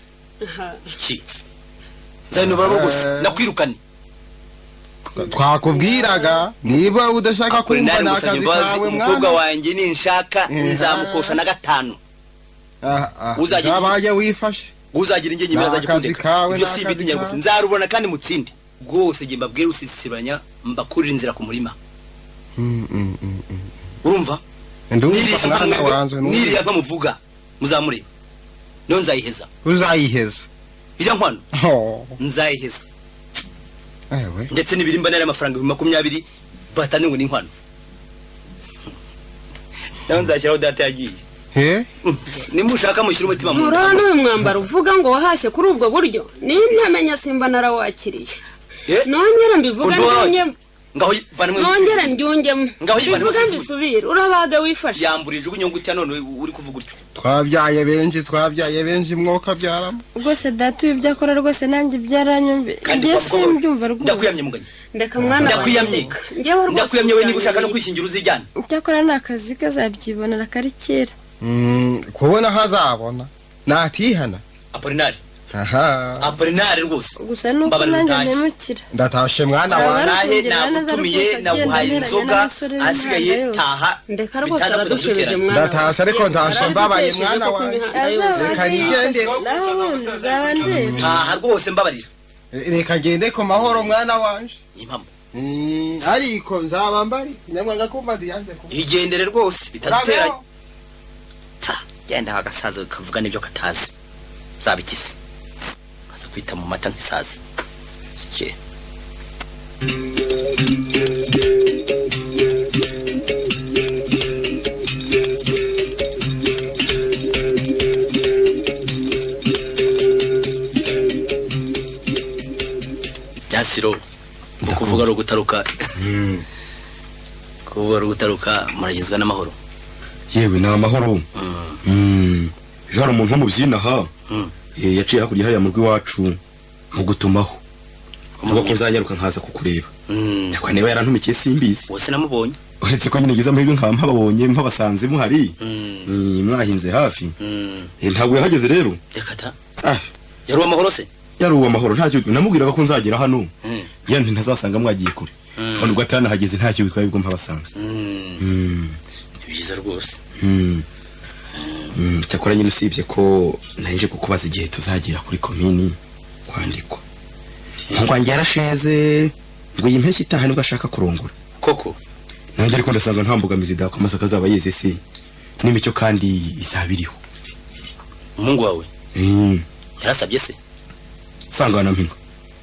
iki nzarinoboramo gusa nakwirukane twakubwiraga niba udashaka kumva nakazi kawe umukobwa wanjye ninshaka nzamukosha na gatanu uzabaye wifashe uzagira inge nyimira zaje kundeka ibyo si ibiti nyarwose nzarubona kandi mutsinde rwose nge mbabwire usisibanya mbakurira inzira ku murima urumva niriya nka muvuga muzamureba niyo nzayiheza uzayiheza ijya nkwano nzayiheza ndetse n'ibirimba nari amafaranga makumyabiri batane ngo ni inkwano naho nzashyiraho data yagiye nimushaka mushyira umutima mu murana n'uyu mwambaro uvuga ngo wahashye kuri ubwo buryo nintamenya simba narawakiriye nongera mbivuga njyenyemo ngaho vanwe nongera ndyungemo bivuga mbisubira urabaga wifashe yamburije ubunyungu cya none uri kuvuga utyo twabyaye benshi twabyaye benshi mwoka byaramo rwose data ibyo akora rwose nanjye byaranyumve ngiye simbyumva rwose ndakwiyamye muganye ndeka mwana ndakwiyamye ndakwiyamye we niba ushaka no kwishingira uzijyana cyakora ni akazi kazabyibonera kari kera kubona hazabona natihana Apollinaire aha Apollinaire rwose gusa nuko nanjye nemukira ndatashe mwana wawe nagutumiye naguhaye inzoga asigaye taha ndeka rwose aradushirije mwana ndatashe ariko ntashe mbabaye mwana wawe reka nigende taha rwose mbabarira reka ngende ku mahoro mwana wanje impamo ariko nzaba mbari nyamwanga kumva diyanze ku igendere rwose bitaduteranye genda hagasaza kavuga nibyo katazi zabikisi kaza kwita mu mata nk'isazi cye Yasiro ukuvuga ro gutaruka kuvuga ro gutaruka muragizwa n'amahoro yewe na amahoro mm jara umuntu mu byina ha yaciye hakurya hariya mu rw'iwacu mu gutumaho ngo kuzanyaruka nkaza kukureba cyakwa niba yarantumikiye simbizi wose namubonye uretse ko nyine giza amahirwe nkama babonye mpabasanze muhari mwahinze hafi ntabwo yahageze rero yakata ah yari amahoro se yari uwo amahoro ntacyo namubwiraga ko nzagera hano yanti ntazasanga mwagiye kure none ubwo atana hageze ntacyo bitwaye ubwo mpabasanze biza rwose cyakora nyine usibye ko narinje kukubaza igihe tuzagira kuri komini kwandikwa nkwanjye yarasheze ngo iyi mpeshyi itaha nibwo ashaka kurongora koko nanjye ariko ndasanga nta mbogamizi da ko amasaka azaba yeze se n'imicyo kandi izabiriho umuhungu wawe mm yarasabye se sanga na mpinga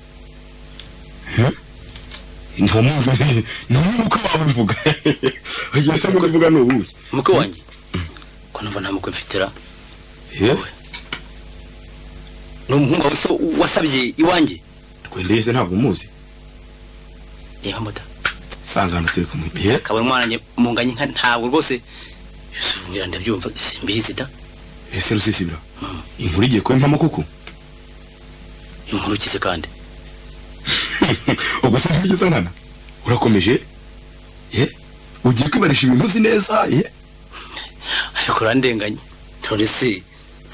ntamuzi numuko bamvuga agiye se mvuga n'ubuye muko wanjye ko numva nta muko mfitira yewe no muhungu wawe se wasabye iwanjye kwendeye se ntabwo muzi niba muta sangana turi kumwe ye kabone mwana munganye nka ntabwo rwose ngira ndabyumva simbizi da ese rusisibira inkuru igiye kwempa makoko inkuru kize kandi ubwo se ngeze nkana urakomeje ye ugiye kwibarisha ibintu uzi neza ye ariko randenganye none se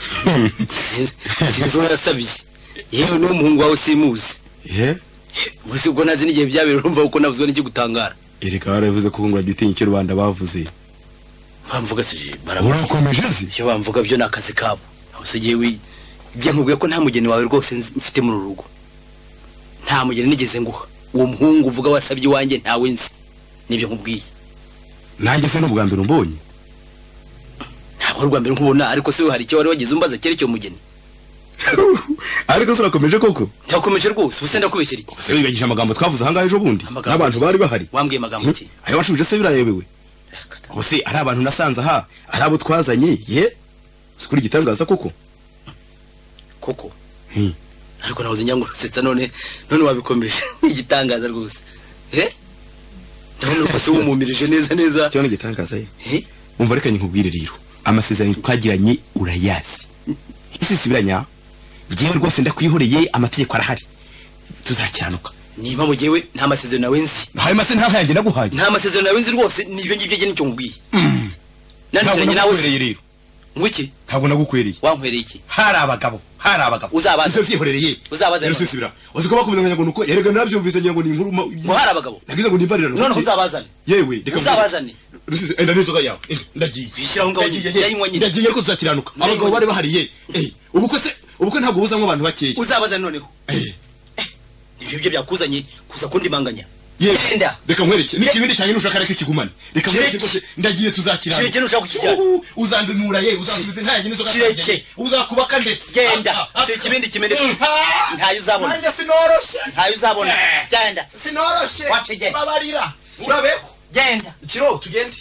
sinzo yasabye yewe no muhungu wawe simuzi ye gusa ubwo nazi n'igihe byabera urumva uko nabuzwe n'iki gutangara ereka baravuze ko ngura gitinya icyo rubanda bavuze bamvuga se urakomeje zi cyo bamvuga byo nakazi kabo usigiye wi bye nkubwiye ko nta mugeni wawe rwose mfite mu rugo nta mugeni nigeze nguha uwo muhungu uvuga wasabye wanjye ntawe nzi nibyo nkubwiye nanjye se n'ubwa mbere umbonye ntabwo rwa mbere nkubona ariko se hari icyo wari wagize umbaza cyerekeye umugeni ariko se urakomeje koko ntakomeje rwose ubuse ndakubeshyira iki se wibagije amagambo twavuze ahangahe ejo bundi n'abantu bari bahari wambwiye amagambo ki ayo washubije se birayobewe ubuse ari abantu nasanze aha ari abo twazanye ye sikuri gitangaza koko koko ariko nabuze njya ngusetsa none none wabikomeje igitangaza rwose eh ndabona ko se wumumirije neza neza cyo ni gitangaza ye umva reka nkubwire rero amasezerano twagiranye urayazi isi sibiranya ngiye rwose ndakwihoreye amategeko arahari tuzakiranuka niba mu gihe we nta masezerano nawe nzi haye mase nta yanjye naguhaye nta masezerano nawe nzi rwose nibyo ngibyo je nicyo ngubwiye nandikiranye nawe rero ngwiki ntabwo nagukwereye wankwereye iki hari abagabo hari abagabo uzabaza izo vyihorereye uzabaza rero sisibira uziko bakubwira ngo nuko yerega nabyumvise ngira ngo ni inkuru ngo hari abagabo nagize ngo nimbarira none uzabazane yewe reka uzabazane rusisi enda nizoga yawe ndagiye bishyiraho ngaho yayinywa nyine ndagiye ko tuzakiranuka abagabo bari bahariye eh ubukwe se ubukwe ntabwo buzamwe abantu bakeye uzabazane noneho eh ibyo byo byakuzanye kuza kundi manganya yenda reka nkwereke n'ikibindi cyane nushaka reka kigumane reka nkwereke rwose ndagiye tuzakiranuka kireke nushaka kukijyana uzandumura ye uzasubiza nta yanjye nizoga kireke uzakubaka ndetse genda cyo ikibindi kimene ntayo uzabona nanjye sinoroshe ntayo uzabona genda sinoroshe wacige babarira urabeho genda ikiro tugende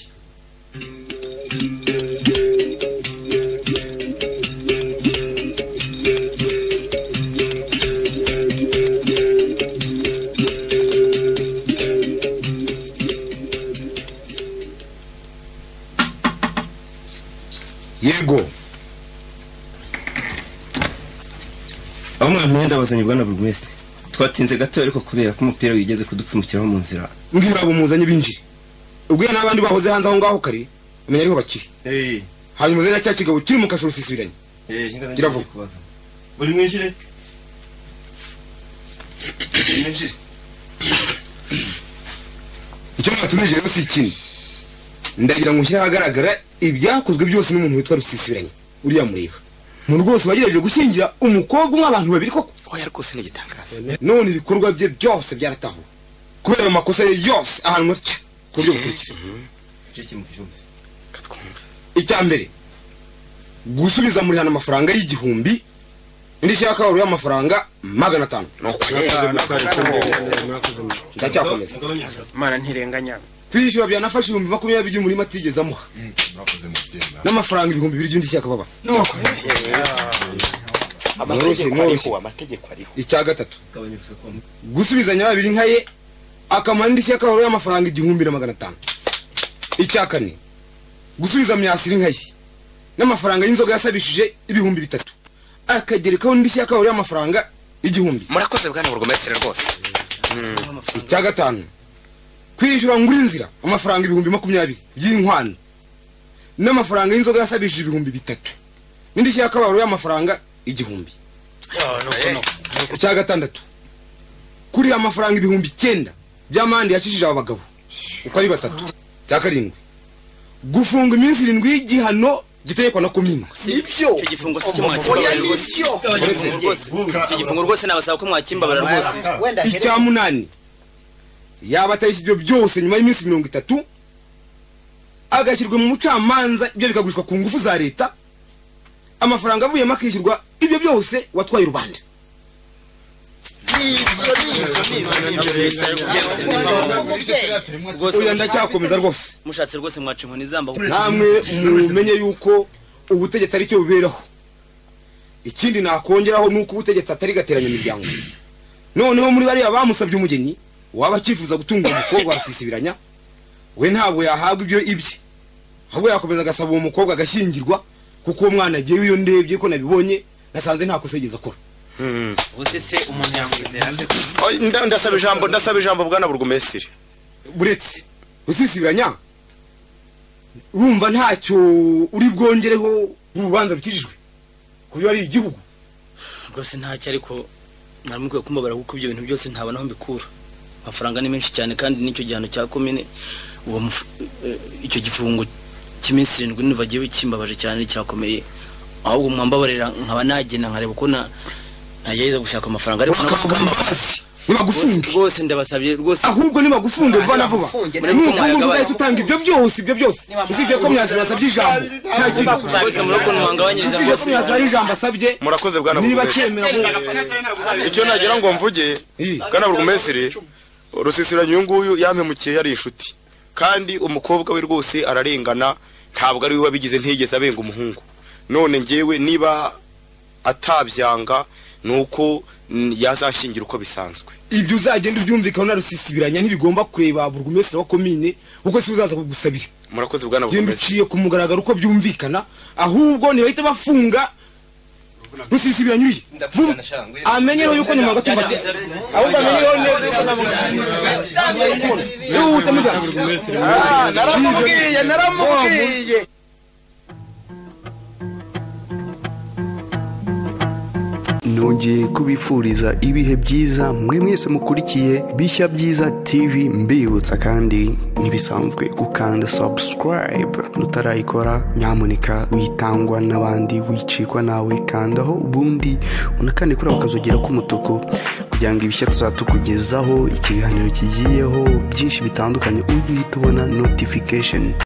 yego aho mwantumye ndabazanye bwana burugumesitiri twatinze gato ariko kubera ko umupira wigeze kudupfumukiraho mu nzira mbwira abo muzanye binjire ubwiye n'abandi bahoze hanze aho ngaho kare umenya ariho bakiri eh hanyuma zena cya kigabo kiri mu kashuru sisibiranye eh gira vuba buri mwinjire mwinjire icyo mwatumije rero si ikindi ndagira ngo nshyire ahagaragara ibyakozwe byose n'umuntu witwa rusisibiranye uriya mureba umuntu rwose wagerageje gushyingira umukobwa umwe abantu babiri koko oya rwose ni igitangaza none ibikorwa bye byose byaratahuwe kubera ayo makosa ye yose ahantu matya ku buryo bukurikira icya mbere gusubiza muri hano amafaranga y'igihumbi indi shaka wari y'amafaranga magana atanu ndacyakomeza mana ntirenganya kwishyura byanafashe ibihumbi makumyabiri by'umurima atigeze amuha n'amafaranga ibihumbi bibiri by'undi shyaka baba icya gatatu gusubizanya babiri nka ye akamara indi shyaka wari y'amafaranga igihumbi na magana atanu icya kane gusubiza myasiri nka ye n'amafaranga y'inzoga yasabishije ibihumbi bitatu akagerekaho indi shyaka wari y'amafaranga igihumbi murakoze bwana burugumesitiri rwose icya gatanu kwishyura ngura inzira amafaranga ibihumbi makumyabiri by'inkwano n'amafaranga y'inzoga yasabishije ibihumbi bitatu n'indi shyaka wari y'amafaranga igihumbi icya gatandatu kuri amafaranga ibihumbi icyenda by'amande yacishije aba bagabo uko ari batatu cya karindwi gufunga iminsi irindwi y'igihano gitegekwa na komine nibyo icyo gifungo si cyo mwakimbabarira rwose icyo gifungo rwose nabasaba ko mwakimbabara rwose icya munani yaba atarishye ibyo byose nyuma y'iminsi mirongo itatu agashyirwa mu mucamanza ibyo bikagurishwa ku ngufu za leta amafaranga avuyemo akishyurwa ibyo byose watwaye rubanda oya ndacyakomeza rwose mushatse rwose mwaca inkoni zamba namwe mumenye yuko ubutegetsi ari cyo buberaho ikindi nakongeraho nuko ubutegetsi atari gateranya imiryango noneho muri bariya bamusabye umugeni waba akifuza gutunga umukobwa arasisibiranya we ntabwo yahabwa ibyo ibye ahubwo yakomeza agasaba uwo mukobwa agashyingirwa kuko uwo mwana agiye iyo ndebye ko nabibonye nasanze nta kusegeza akora usese umuntu yamwizera ndasaba ijambo ndasaba ijambo bwana burugumesitiri buretse usisibiranya urumva ntacyo uri bwongereho urubanza rukijijwe kubyo ari igihugu rwose ntacyo ariko naramukwiye kumbabara kuko ibyo bintu byose ntabona aho mbikura amafaranga ni menshi cyane kandi n'icyo gihano cya komine uwo icyo gifungo cy'iminsi irindwi nibagiye kimbabaje cyane cyakomeye ahubwo mwambabarira nkaba nagena nkareba uko na nageza gushaka amafaranga ariko nibagufunge rwose ndabasabye rwose ahubwo nibagufunge vuba na vuba nufunge uzahita utanga ibyo byose ibyo byose usibye ko mwanzira asabye ijambo nta kintu rwose murako mwangabanyiriza rwose mwanzira ari ijambo asabye murakoze bwana niba cyemera icyo nagira ngo mvuge bwana burugumesitiri rusisiranya uyu nguyu yampemukiye yari inshuti kandi umukobwa we rwose ararengana ntabwo ari we wabigize ntigeze abenga umuhungu none ngewe niba atabyanga nuko yazashingira uko bisanzwe ibyo uzagenda ubyumvikana na rusisibiranya ntibigomba kureba burugumesitiri wa komine kuko si uzaza kugusabira murakoze bwana burugumesitiri uciye ku mugaragaro uko byumvikana ahubwo ntibahita bafunga rusisibiranya uriye amenyereho yuko nyuma gatumva ahubwo amenyereho neza yuko naramubwiye naramubwiye nongeye kubifuriza ibihe byiza mwe mwese mukurikiye Bishya Byiza T V mbibutsa kandi ntibisanzwe gukanda subscribe nutarayikora nyamuneka witangwa n'abandi wicikwa nawe kandaho ubundi unakane kuri bakazogera k'umutuku kugira ngo ibishya tuzatukugezaho ikiganiro kigiyeho byinshi bitandukanye uhita ubona notification.